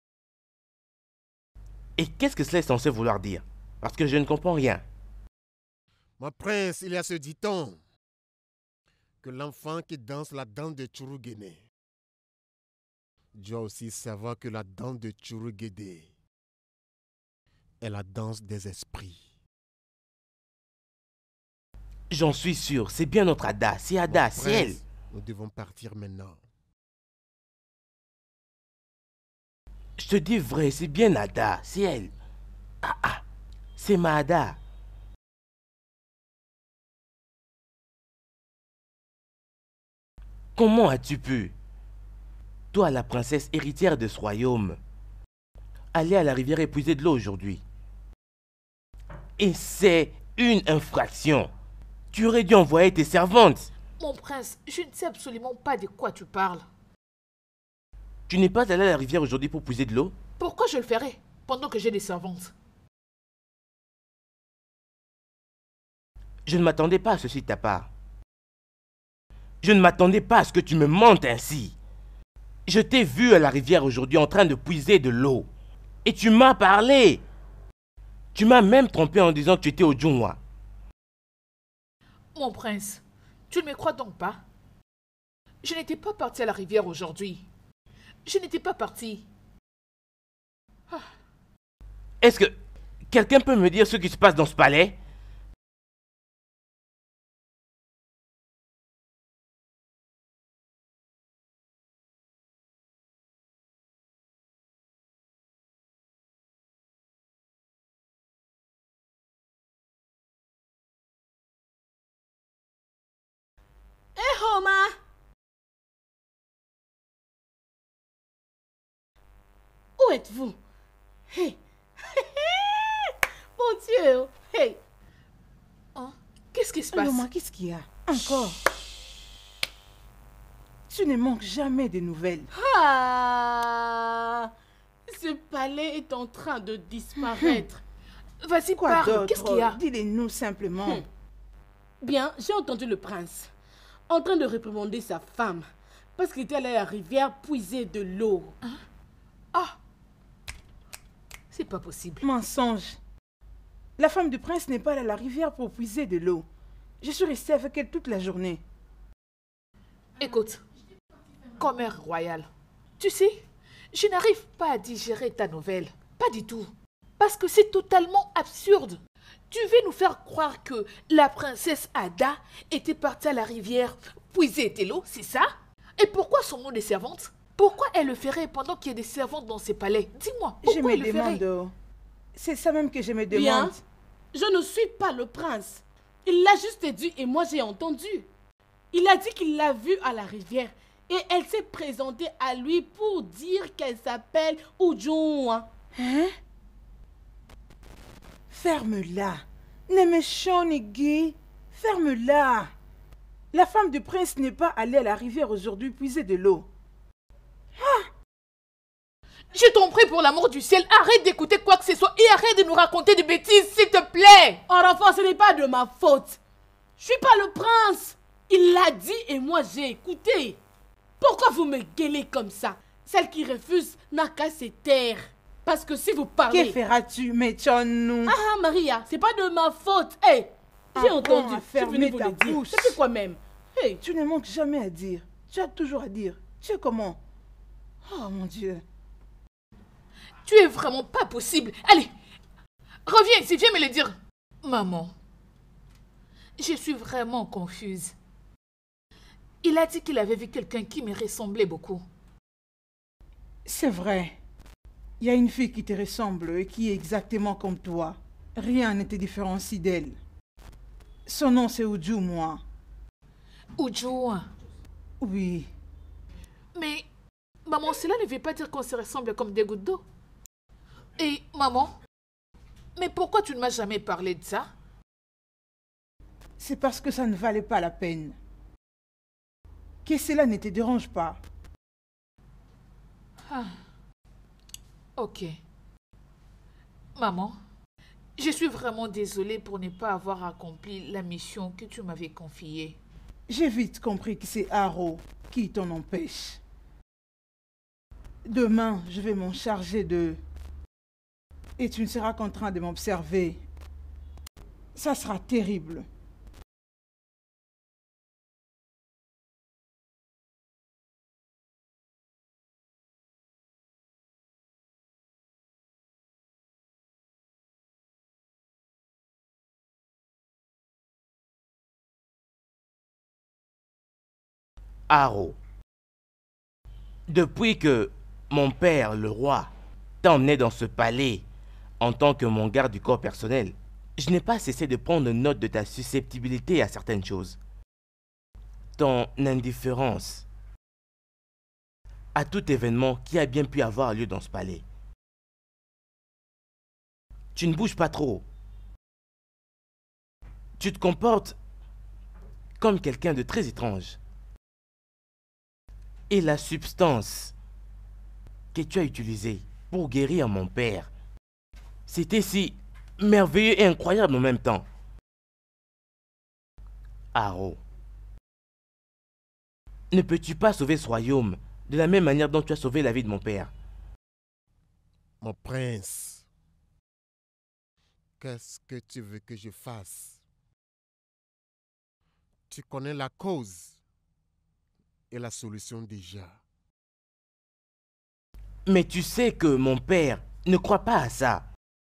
Et qu'est-ce que cela est censé vouloir dire? Parce que je ne comprends rien. Mon prince, il y a ce dit-on que l'enfant qui danse la danse de Churugene Tu dois aussi savoir que la danse de Churugede est la danse des esprits. J'en suis sûr, c'est bien notre Ada. C'est Ada, Mon c'est elle. prince, nous devons partir maintenant. Je te dis vrai, c'est bien Ada, c'est elle. Ah, c'est ma Ada. Comment as-tu pu, toi la princesse héritière de ce royaume, aller à la rivière et puiser de l'eau aujourd'hui? Et c'est une infraction. Tu aurais dû envoyer tes servantes. Mon prince, je ne sais absolument pas de quoi tu parles. Tu n'es pas allé à la rivière aujourd'hui pour puiser de l'eau? Pourquoi je le ferais pendant que j'ai des servantes? Je ne m'attendais pas à ceci de ta part. Je ne m'attendais pas à ce que tu me mentes ainsi. Je t'ai vu à la rivière aujourd'hui en train de puiser de l'eau. Et tu m'as parlé. Tu m'as même trompé en disant que tu étais au Djunwa. Mon prince, tu ne me crois donc pas? Je n'étais pas partie à la rivière aujourd'hui. Je n'étais pas partie. Est-ce que quelqu'un peut me dire ce qui se passe dans ce palais? Homa! Où êtes-vous? Hey! Mon Dieu! Hey! Hein? Qu'est-ce qui se passe? Homa, qu'est-ce qu'il y a? Encore? Tu ne manques jamais de nouvelles. Ah! Ce palais est en train de disparaître. Vas-y, Quoi parle. d'autre? Qu'est-ce qu'il y a? Dis-le-nous simplement. Bien, j'ai entendu le prince en train de réprimander sa femme parce qu'il était allé à la rivière puiser de l'eau. Hein? Ah! C'est pas possible. Mensonge. La femme du prince n'est pas allée à la rivière pour puiser de l'eau. Je suis restée avec elle toute la journée. Écoute, comme mère royale, tu sais, je n'arrive pas à digérer ta nouvelle. Pas du tout. Parce que c'est totalement absurde. Tu veux nous faire croire que la princesse Ada était partie à la rivière puiser de l'eau, c'est ça? Et pourquoi son nom des servantes? Pourquoi elle le ferait pendant qu'il y a des servantes dans ses palais? Dis-moi, pourquoi elle le ferait? C'est ça même que je me demande. Bien, je ne suis pas le prince. Il l'a juste dit et moi j'ai entendu. Il a dit qu'il l'a vue à la rivière et elle s'est présentée à lui pour dire qu'elle s'appelle Ujunwa. Hein? Ferme-la. Nemeshonigi, ferme-la. La femme du prince n'est pas allée à la rivière aujourd'hui puiser de l'eau. Je t'en prie pour l'amour du ciel, arrête d'écouter quoi que ce soit et arrête de nous raconter des bêtises, s'il te plaît. Oh, enfant, ce n'est pas de ma faute. Je suis pas le prince. Il l'a dit et moi j'ai écouté. Pourquoi vous me gueulez comme ça? Celle qui refuse n'a qu'à se taire. Parce que si vous parlez... Que feras-tu, Mechonu? Ah, Maria, c'est pas de ma faute. Hey, j'ai entendu. Fermer ta bouche. C'est quoi même? Hey. Tu ne manques jamais à dire. Tu as toujours à dire. Tu es comment? Oh mon Dieu. Tu es vraiment pas possible. Allez, reviens ici, viens me le dire. Maman, je suis vraiment confuse. Il a dit qu'il avait vu quelqu'un qui me ressemblait beaucoup. C'est vrai. Il y a une fille qui te ressemble et qui est exactement comme toi. Rien ne te différencie d'elle. Son nom c'est Uju, moi. Uju? Oui. Mais, maman, cela ne veut pas dire qu'on se ressemble comme des gouttes d'eau. Et, maman, mais pourquoi tu ne m'as jamais parlé de ça? C'est parce que ça ne valait pas la peine. Que cela ne te dérange pas. Ah. Ok. Maman, je suis vraiment désolée pour ne pas avoir accompli la mission que tu m'avais confiée. J'ai vite compris que c'est Haro qui t'en empêche. Demain, je vais m'en charger d'eux. Et tu ne seras qu'en train de m'observer. Ça sera terrible. Aro, depuis que mon père, le roi, t'a emmené dans ce palais en tant que mon garde du corps personnel, je n'ai pas cessé de prendre note de ta susceptibilité à certaines choses. Ton indifférence à tout événement qui a bien pu avoir lieu dans ce palais. Tu ne bouges pas trop. Tu te comportes comme quelqu'un de très étrange. Et la substance que tu as utilisée pour guérir mon père, c'était si merveilleux et incroyable en même temps. Aro, ne peux-tu pas sauver ce royaume de la même manière dont tu as sauvé la vie de mon père? Mon prince, qu'est-ce que tu veux que je fasse? Tu connais la cause et la solution déjà. Mais tu sais que mon père ne croit pas à ça.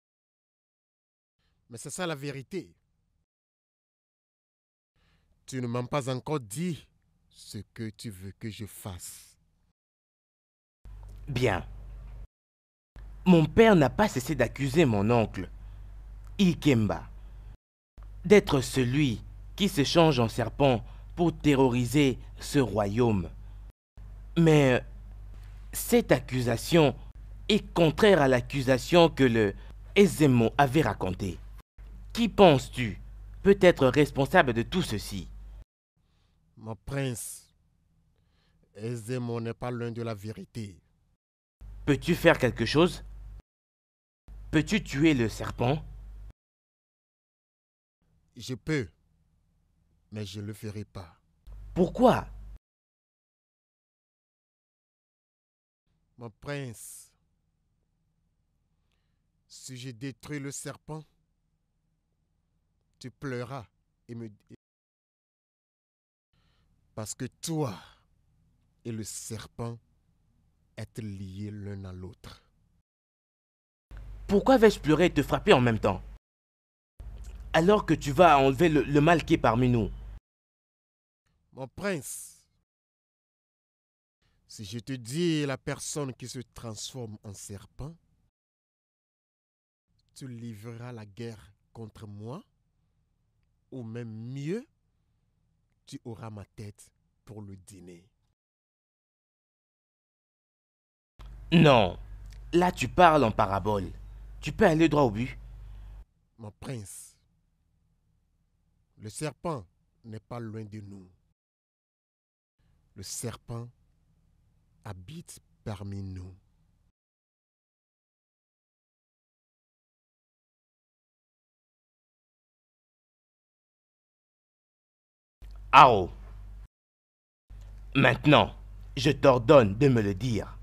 Mais c'est ça la vérité. Tu ne m'as pas encore dit ce que tu veux que je fasse. Bien. Mon père n'a pas cessé d'accuser mon oncle, Ikemba, d'être celui qui se change en serpent pour terroriser ce royaume. Mais cette accusation est contraire à l'accusation que le Ezemo avait racontée. Qui penses-tu peut être responsable de tout ceci? Mon prince, Ezemo n'est pas loin de la vérité. Peux-tu faire quelque chose? Peux-tu tuer le serpent? Je peux, mais je ne le ferai pas. Pourquoi? Mon prince, si je détruis le serpent, tu pleuras et me dis... Parce que toi et le serpent êtes liés l'un à l'autre. Pourquoi vais-je pleurer et te frapper en même temps? Alors que tu vas enlever le mal qui est parmi nous. Mon prince, si je te dis la personne qui se transforme en serpent, tu livreras la guerre contre moi, ou même mieux, tu auras ma tête pour le dîner. Non, là tu parles en parabole. Tu peux aller droit au but. Mon prince, le serpent n'est pas loin de nous. Le serpent habite parmi nous. Aro, maintenant, je t'ordonne de me le dire.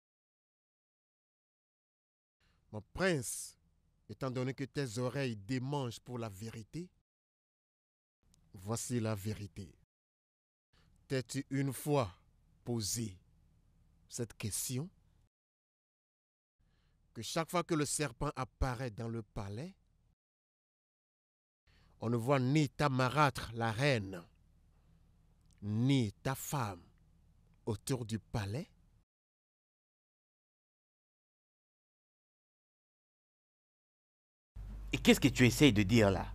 Mon prince, étant donné que tes oreilles démangent pour la vérité, voici la vérité. T'es-tu une fois posé cette question? Que chaque fois que le serpent apparaît dans le palais, on ne voit ni ta marâtre, la reine, ni ta femme autour du palais? Et qu'est-ce que tu essayes de dire là?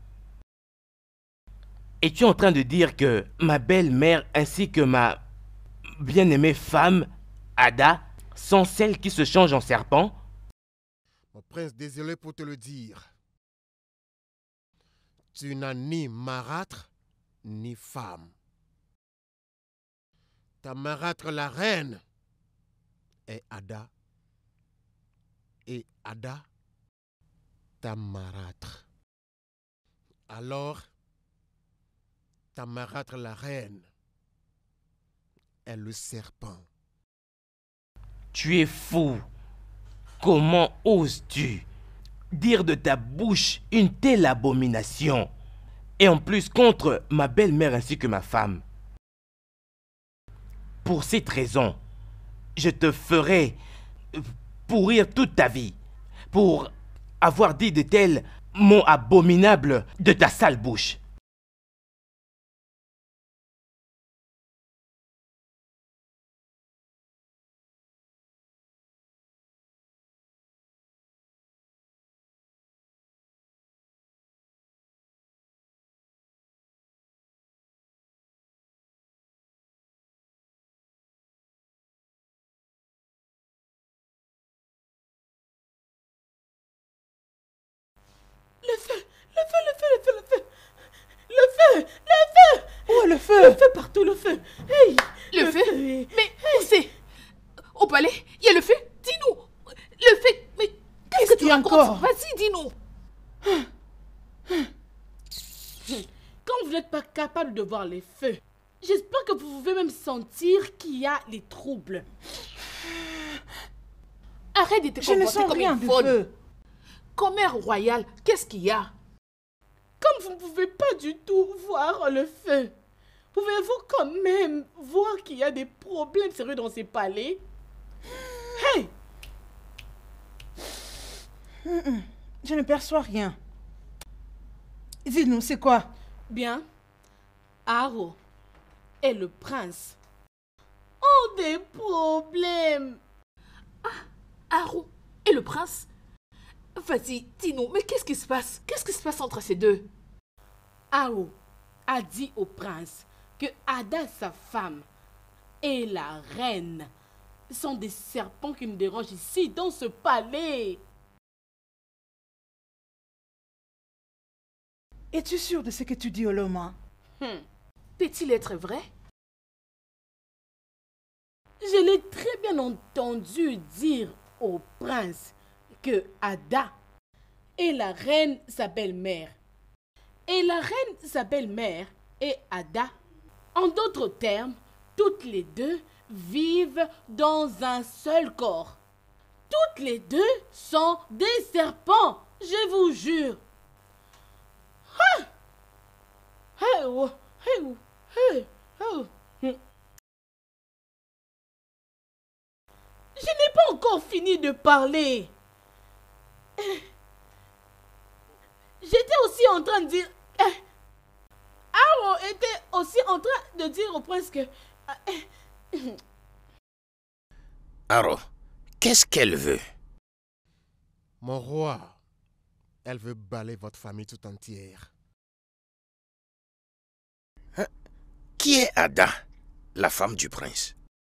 Es-tu en train de dire que ma belle-mère ainsi que ma bien-aimée femme, Ada, sont celles qui se changent en serpent? Mon prince, désolé pour te le dire. Tu n'as ni marâtre, ni femme. Ta marâtre, la reine, est Ada. Et Ada, ta marâtre. Alors, ta marâtre, la reine, est le serpent. Tu es fou. Comment oses-tu dire de ta bouche une telle abomination? Et en plus contre ma belle-mère ainsi que ma femme. Pour cette raison, je te ferai pourrir toute ta vie pour avoir dit de tels mots abominables de ta sale bouche. palais, il y a le feu. Dis-nous. Le feu. Mais qu'est-ce que tu racontes? encore? Vas-y, dis-nous. Quand vous n'êtes pas capable de voir les feux, j'espère que vous pouvez même sentir qu'il y a les troubles. Arrête de te Je ne comporter sens comme rien une du folle. feu. Comme mère royale, qu'est-ce qu'il y a? Comme vous ne pouvez pas du tout voir le feu, pouvez-vous quand même voir qu'il y a des problèmes sérieux dans ces palais? Hey! Je ne perçois rien. Dis-nous, c'est quoi? Bien, Aro et le prince ont des problèmes. Aro et le prince? Vas-y, dis-nous, mais qu'est-ce qui se passe? Qu'est-ce qui se passe entre ces deux? Aro a dit au prince que Ada, sa femme, et la reine sont des serpents qui nous dérangent ici, dans ce palais. Es-tu sûr de ce que tu dis, Oloma? Peut-il être vrai? Je l'ai très bien entendu dire au prince que Ada et la reine, sa belle-mère, et la reine, sa belle-mère, et Ada, en d'autres termes, toutes les deux vivent dans un seul corps. Toutes les deux sont des serpents, je vous jure. Ah! Hey, oh, hey, oh, hey, oh. Je n'ai pas encore fini de parler. J'étais aussi en train de dire... Aro était aussi en train de dire au prince que... Aro, qu'est-ce qu'elle veut? Mon roi, elle veut balayer votre famille tout entière. Hein? Qui est Ada, la femme du prince?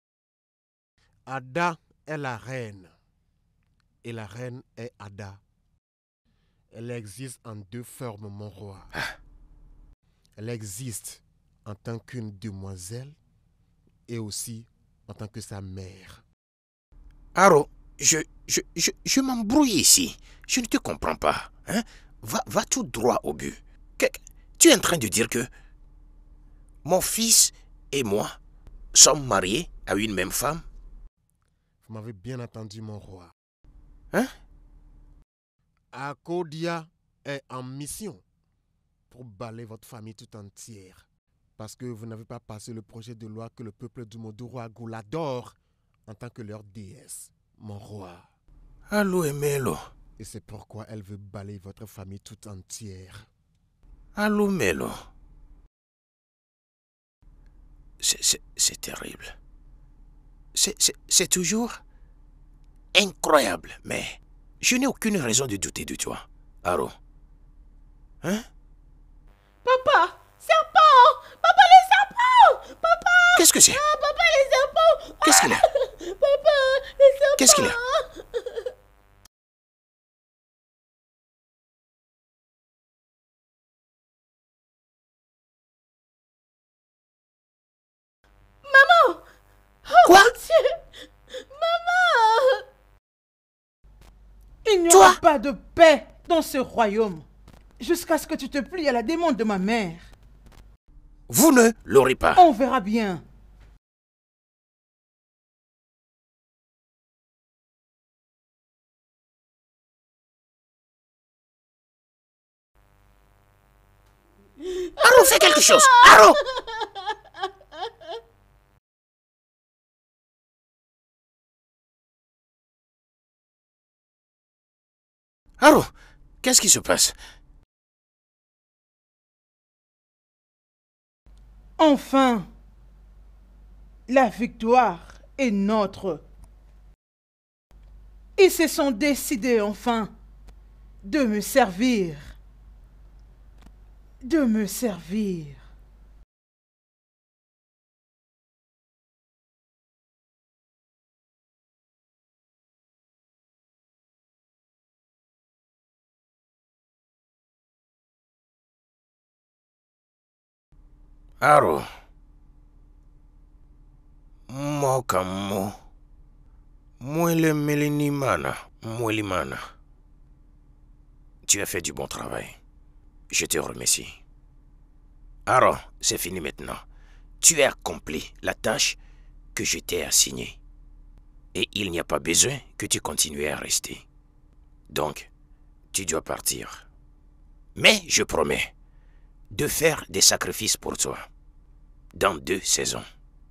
Ada est la reine. Et la reine est Ada. Elle existe en deux formes, mon roi. Elle existe en tant qu'une demoiselle et aussi en tant que sa mère. Aro, je m'embrouille ici. Je ne te comprends pas. Hein? Va tout droit au but. Tu es en train de dire que mon fils et moi sommes mariés à une même femme? Vous m'avez bien entendu, mon roi. Hein? Akodia est en mission pour balayer votre famille tout entière. Parce que vous n'avez pas passé le projet de loi que le peuple du Moduro Agou adore en tant que leur déesse, mon roi. Allô, Emelo. Et c'est pourquoi elle veut balayer votre famille tout entière. Allô, Melo. C'est terrible. C'est toujours incroyable, mais je n'ai aucune raison de douter de toi, Aro. Hein? Papa, serpent! Papa, les serpents! Papa! Qu'est-ce que c'est? Ah, papa, les serpents! Qu'est-ce qu'il a? Papa, les serpents! Qu'est-ce qu'il a? Maman! Oh, quoi? Mon Dieu! Maman! Il n'y aura pas de paix dans ce royaume jusqu'à ce que tu te plies à la demande de ma mère. Vous ne l'aurez pas. On verra bien. Aro, fais quelque chose. Aro! Aro, qu'est-ce qui se passe? Enfin, la victoire est notre. Ils se sont décidés enfin de me servir. De me servir. Aro, Mokamo, Mwele Melinimana, Mwelimana. Tu as fait du bon travail. Je te remercie. Alors, c'est fini maintenant. Tu as accompli la tâche que je t'ai assignée. Et il n'y a pas besoin que tu continues à rester. Donc, tu dois partir. Mais je promets de faire des sacrifices pour toi. Dans 2 saisons.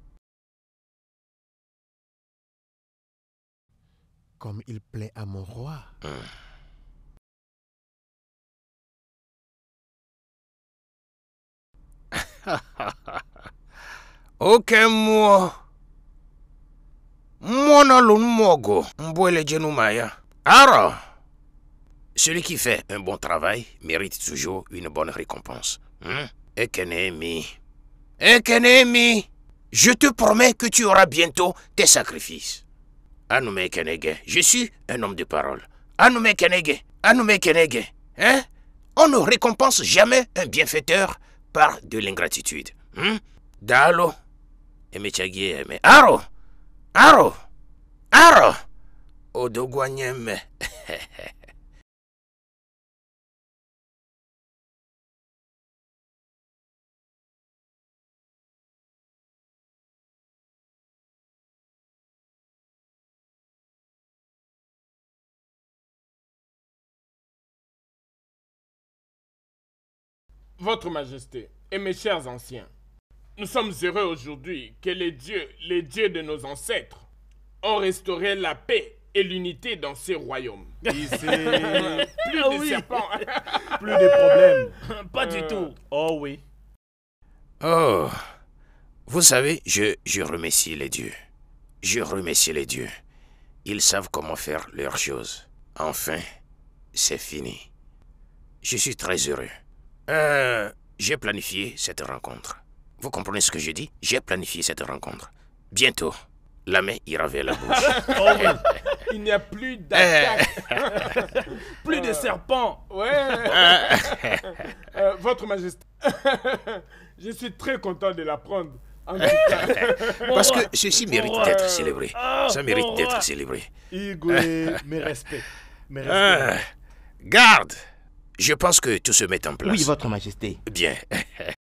Comme il plaît à mon roi. Ok, moi. Monalun mogo, mbwele jenumaya. Alors, celui qui fait un bon travail mérite toujours une bonne récompense. Ekenemi. Ekenemi. Je te promets que tu auras bientôt tes sacrifices. Anoume Kenege, je suis un homme de parole. Anoume Kenege, Anoume Kenege. Hein? On ne récompense jamais un bienfaiteur par de l'ingratitude. Dalo. Emechagi eme. Aro. Aro. Aro. Odogwanyeme. Votre Majesté et mes chers anciens, nous sommes heureux aujourd'hui que les dieux de nos ancêtres, ont restauré la paix et l'unité dans ces royaumes. Ici, Plus de serpents. plus de problèmes. Pas du tout. Oh oui. Oh, vous savez, je remercie les dieux. Je remercie les dieux. Ils savent comment faire leurs choses. Enfin, c'est fini. Je suis très heureux. J'ai planifié cette rencontre. Vous comprenez ce que je dis? J'ai planifié cette rencontre. Bientôt, la main ira vers la bouche. Oh oui. Il n'y a plus d'attaque. Plus de serpents. Ouais. Votre Majesté, je suis très content de l'apprendre. En tout cas. Parce que ceci mérite d'être célébré. Ça mérite d'être célébré. Igwe, mes respects. Mes respects. Garde! Je pense que tout se met en place. Oui, Votre Majesté. Bien.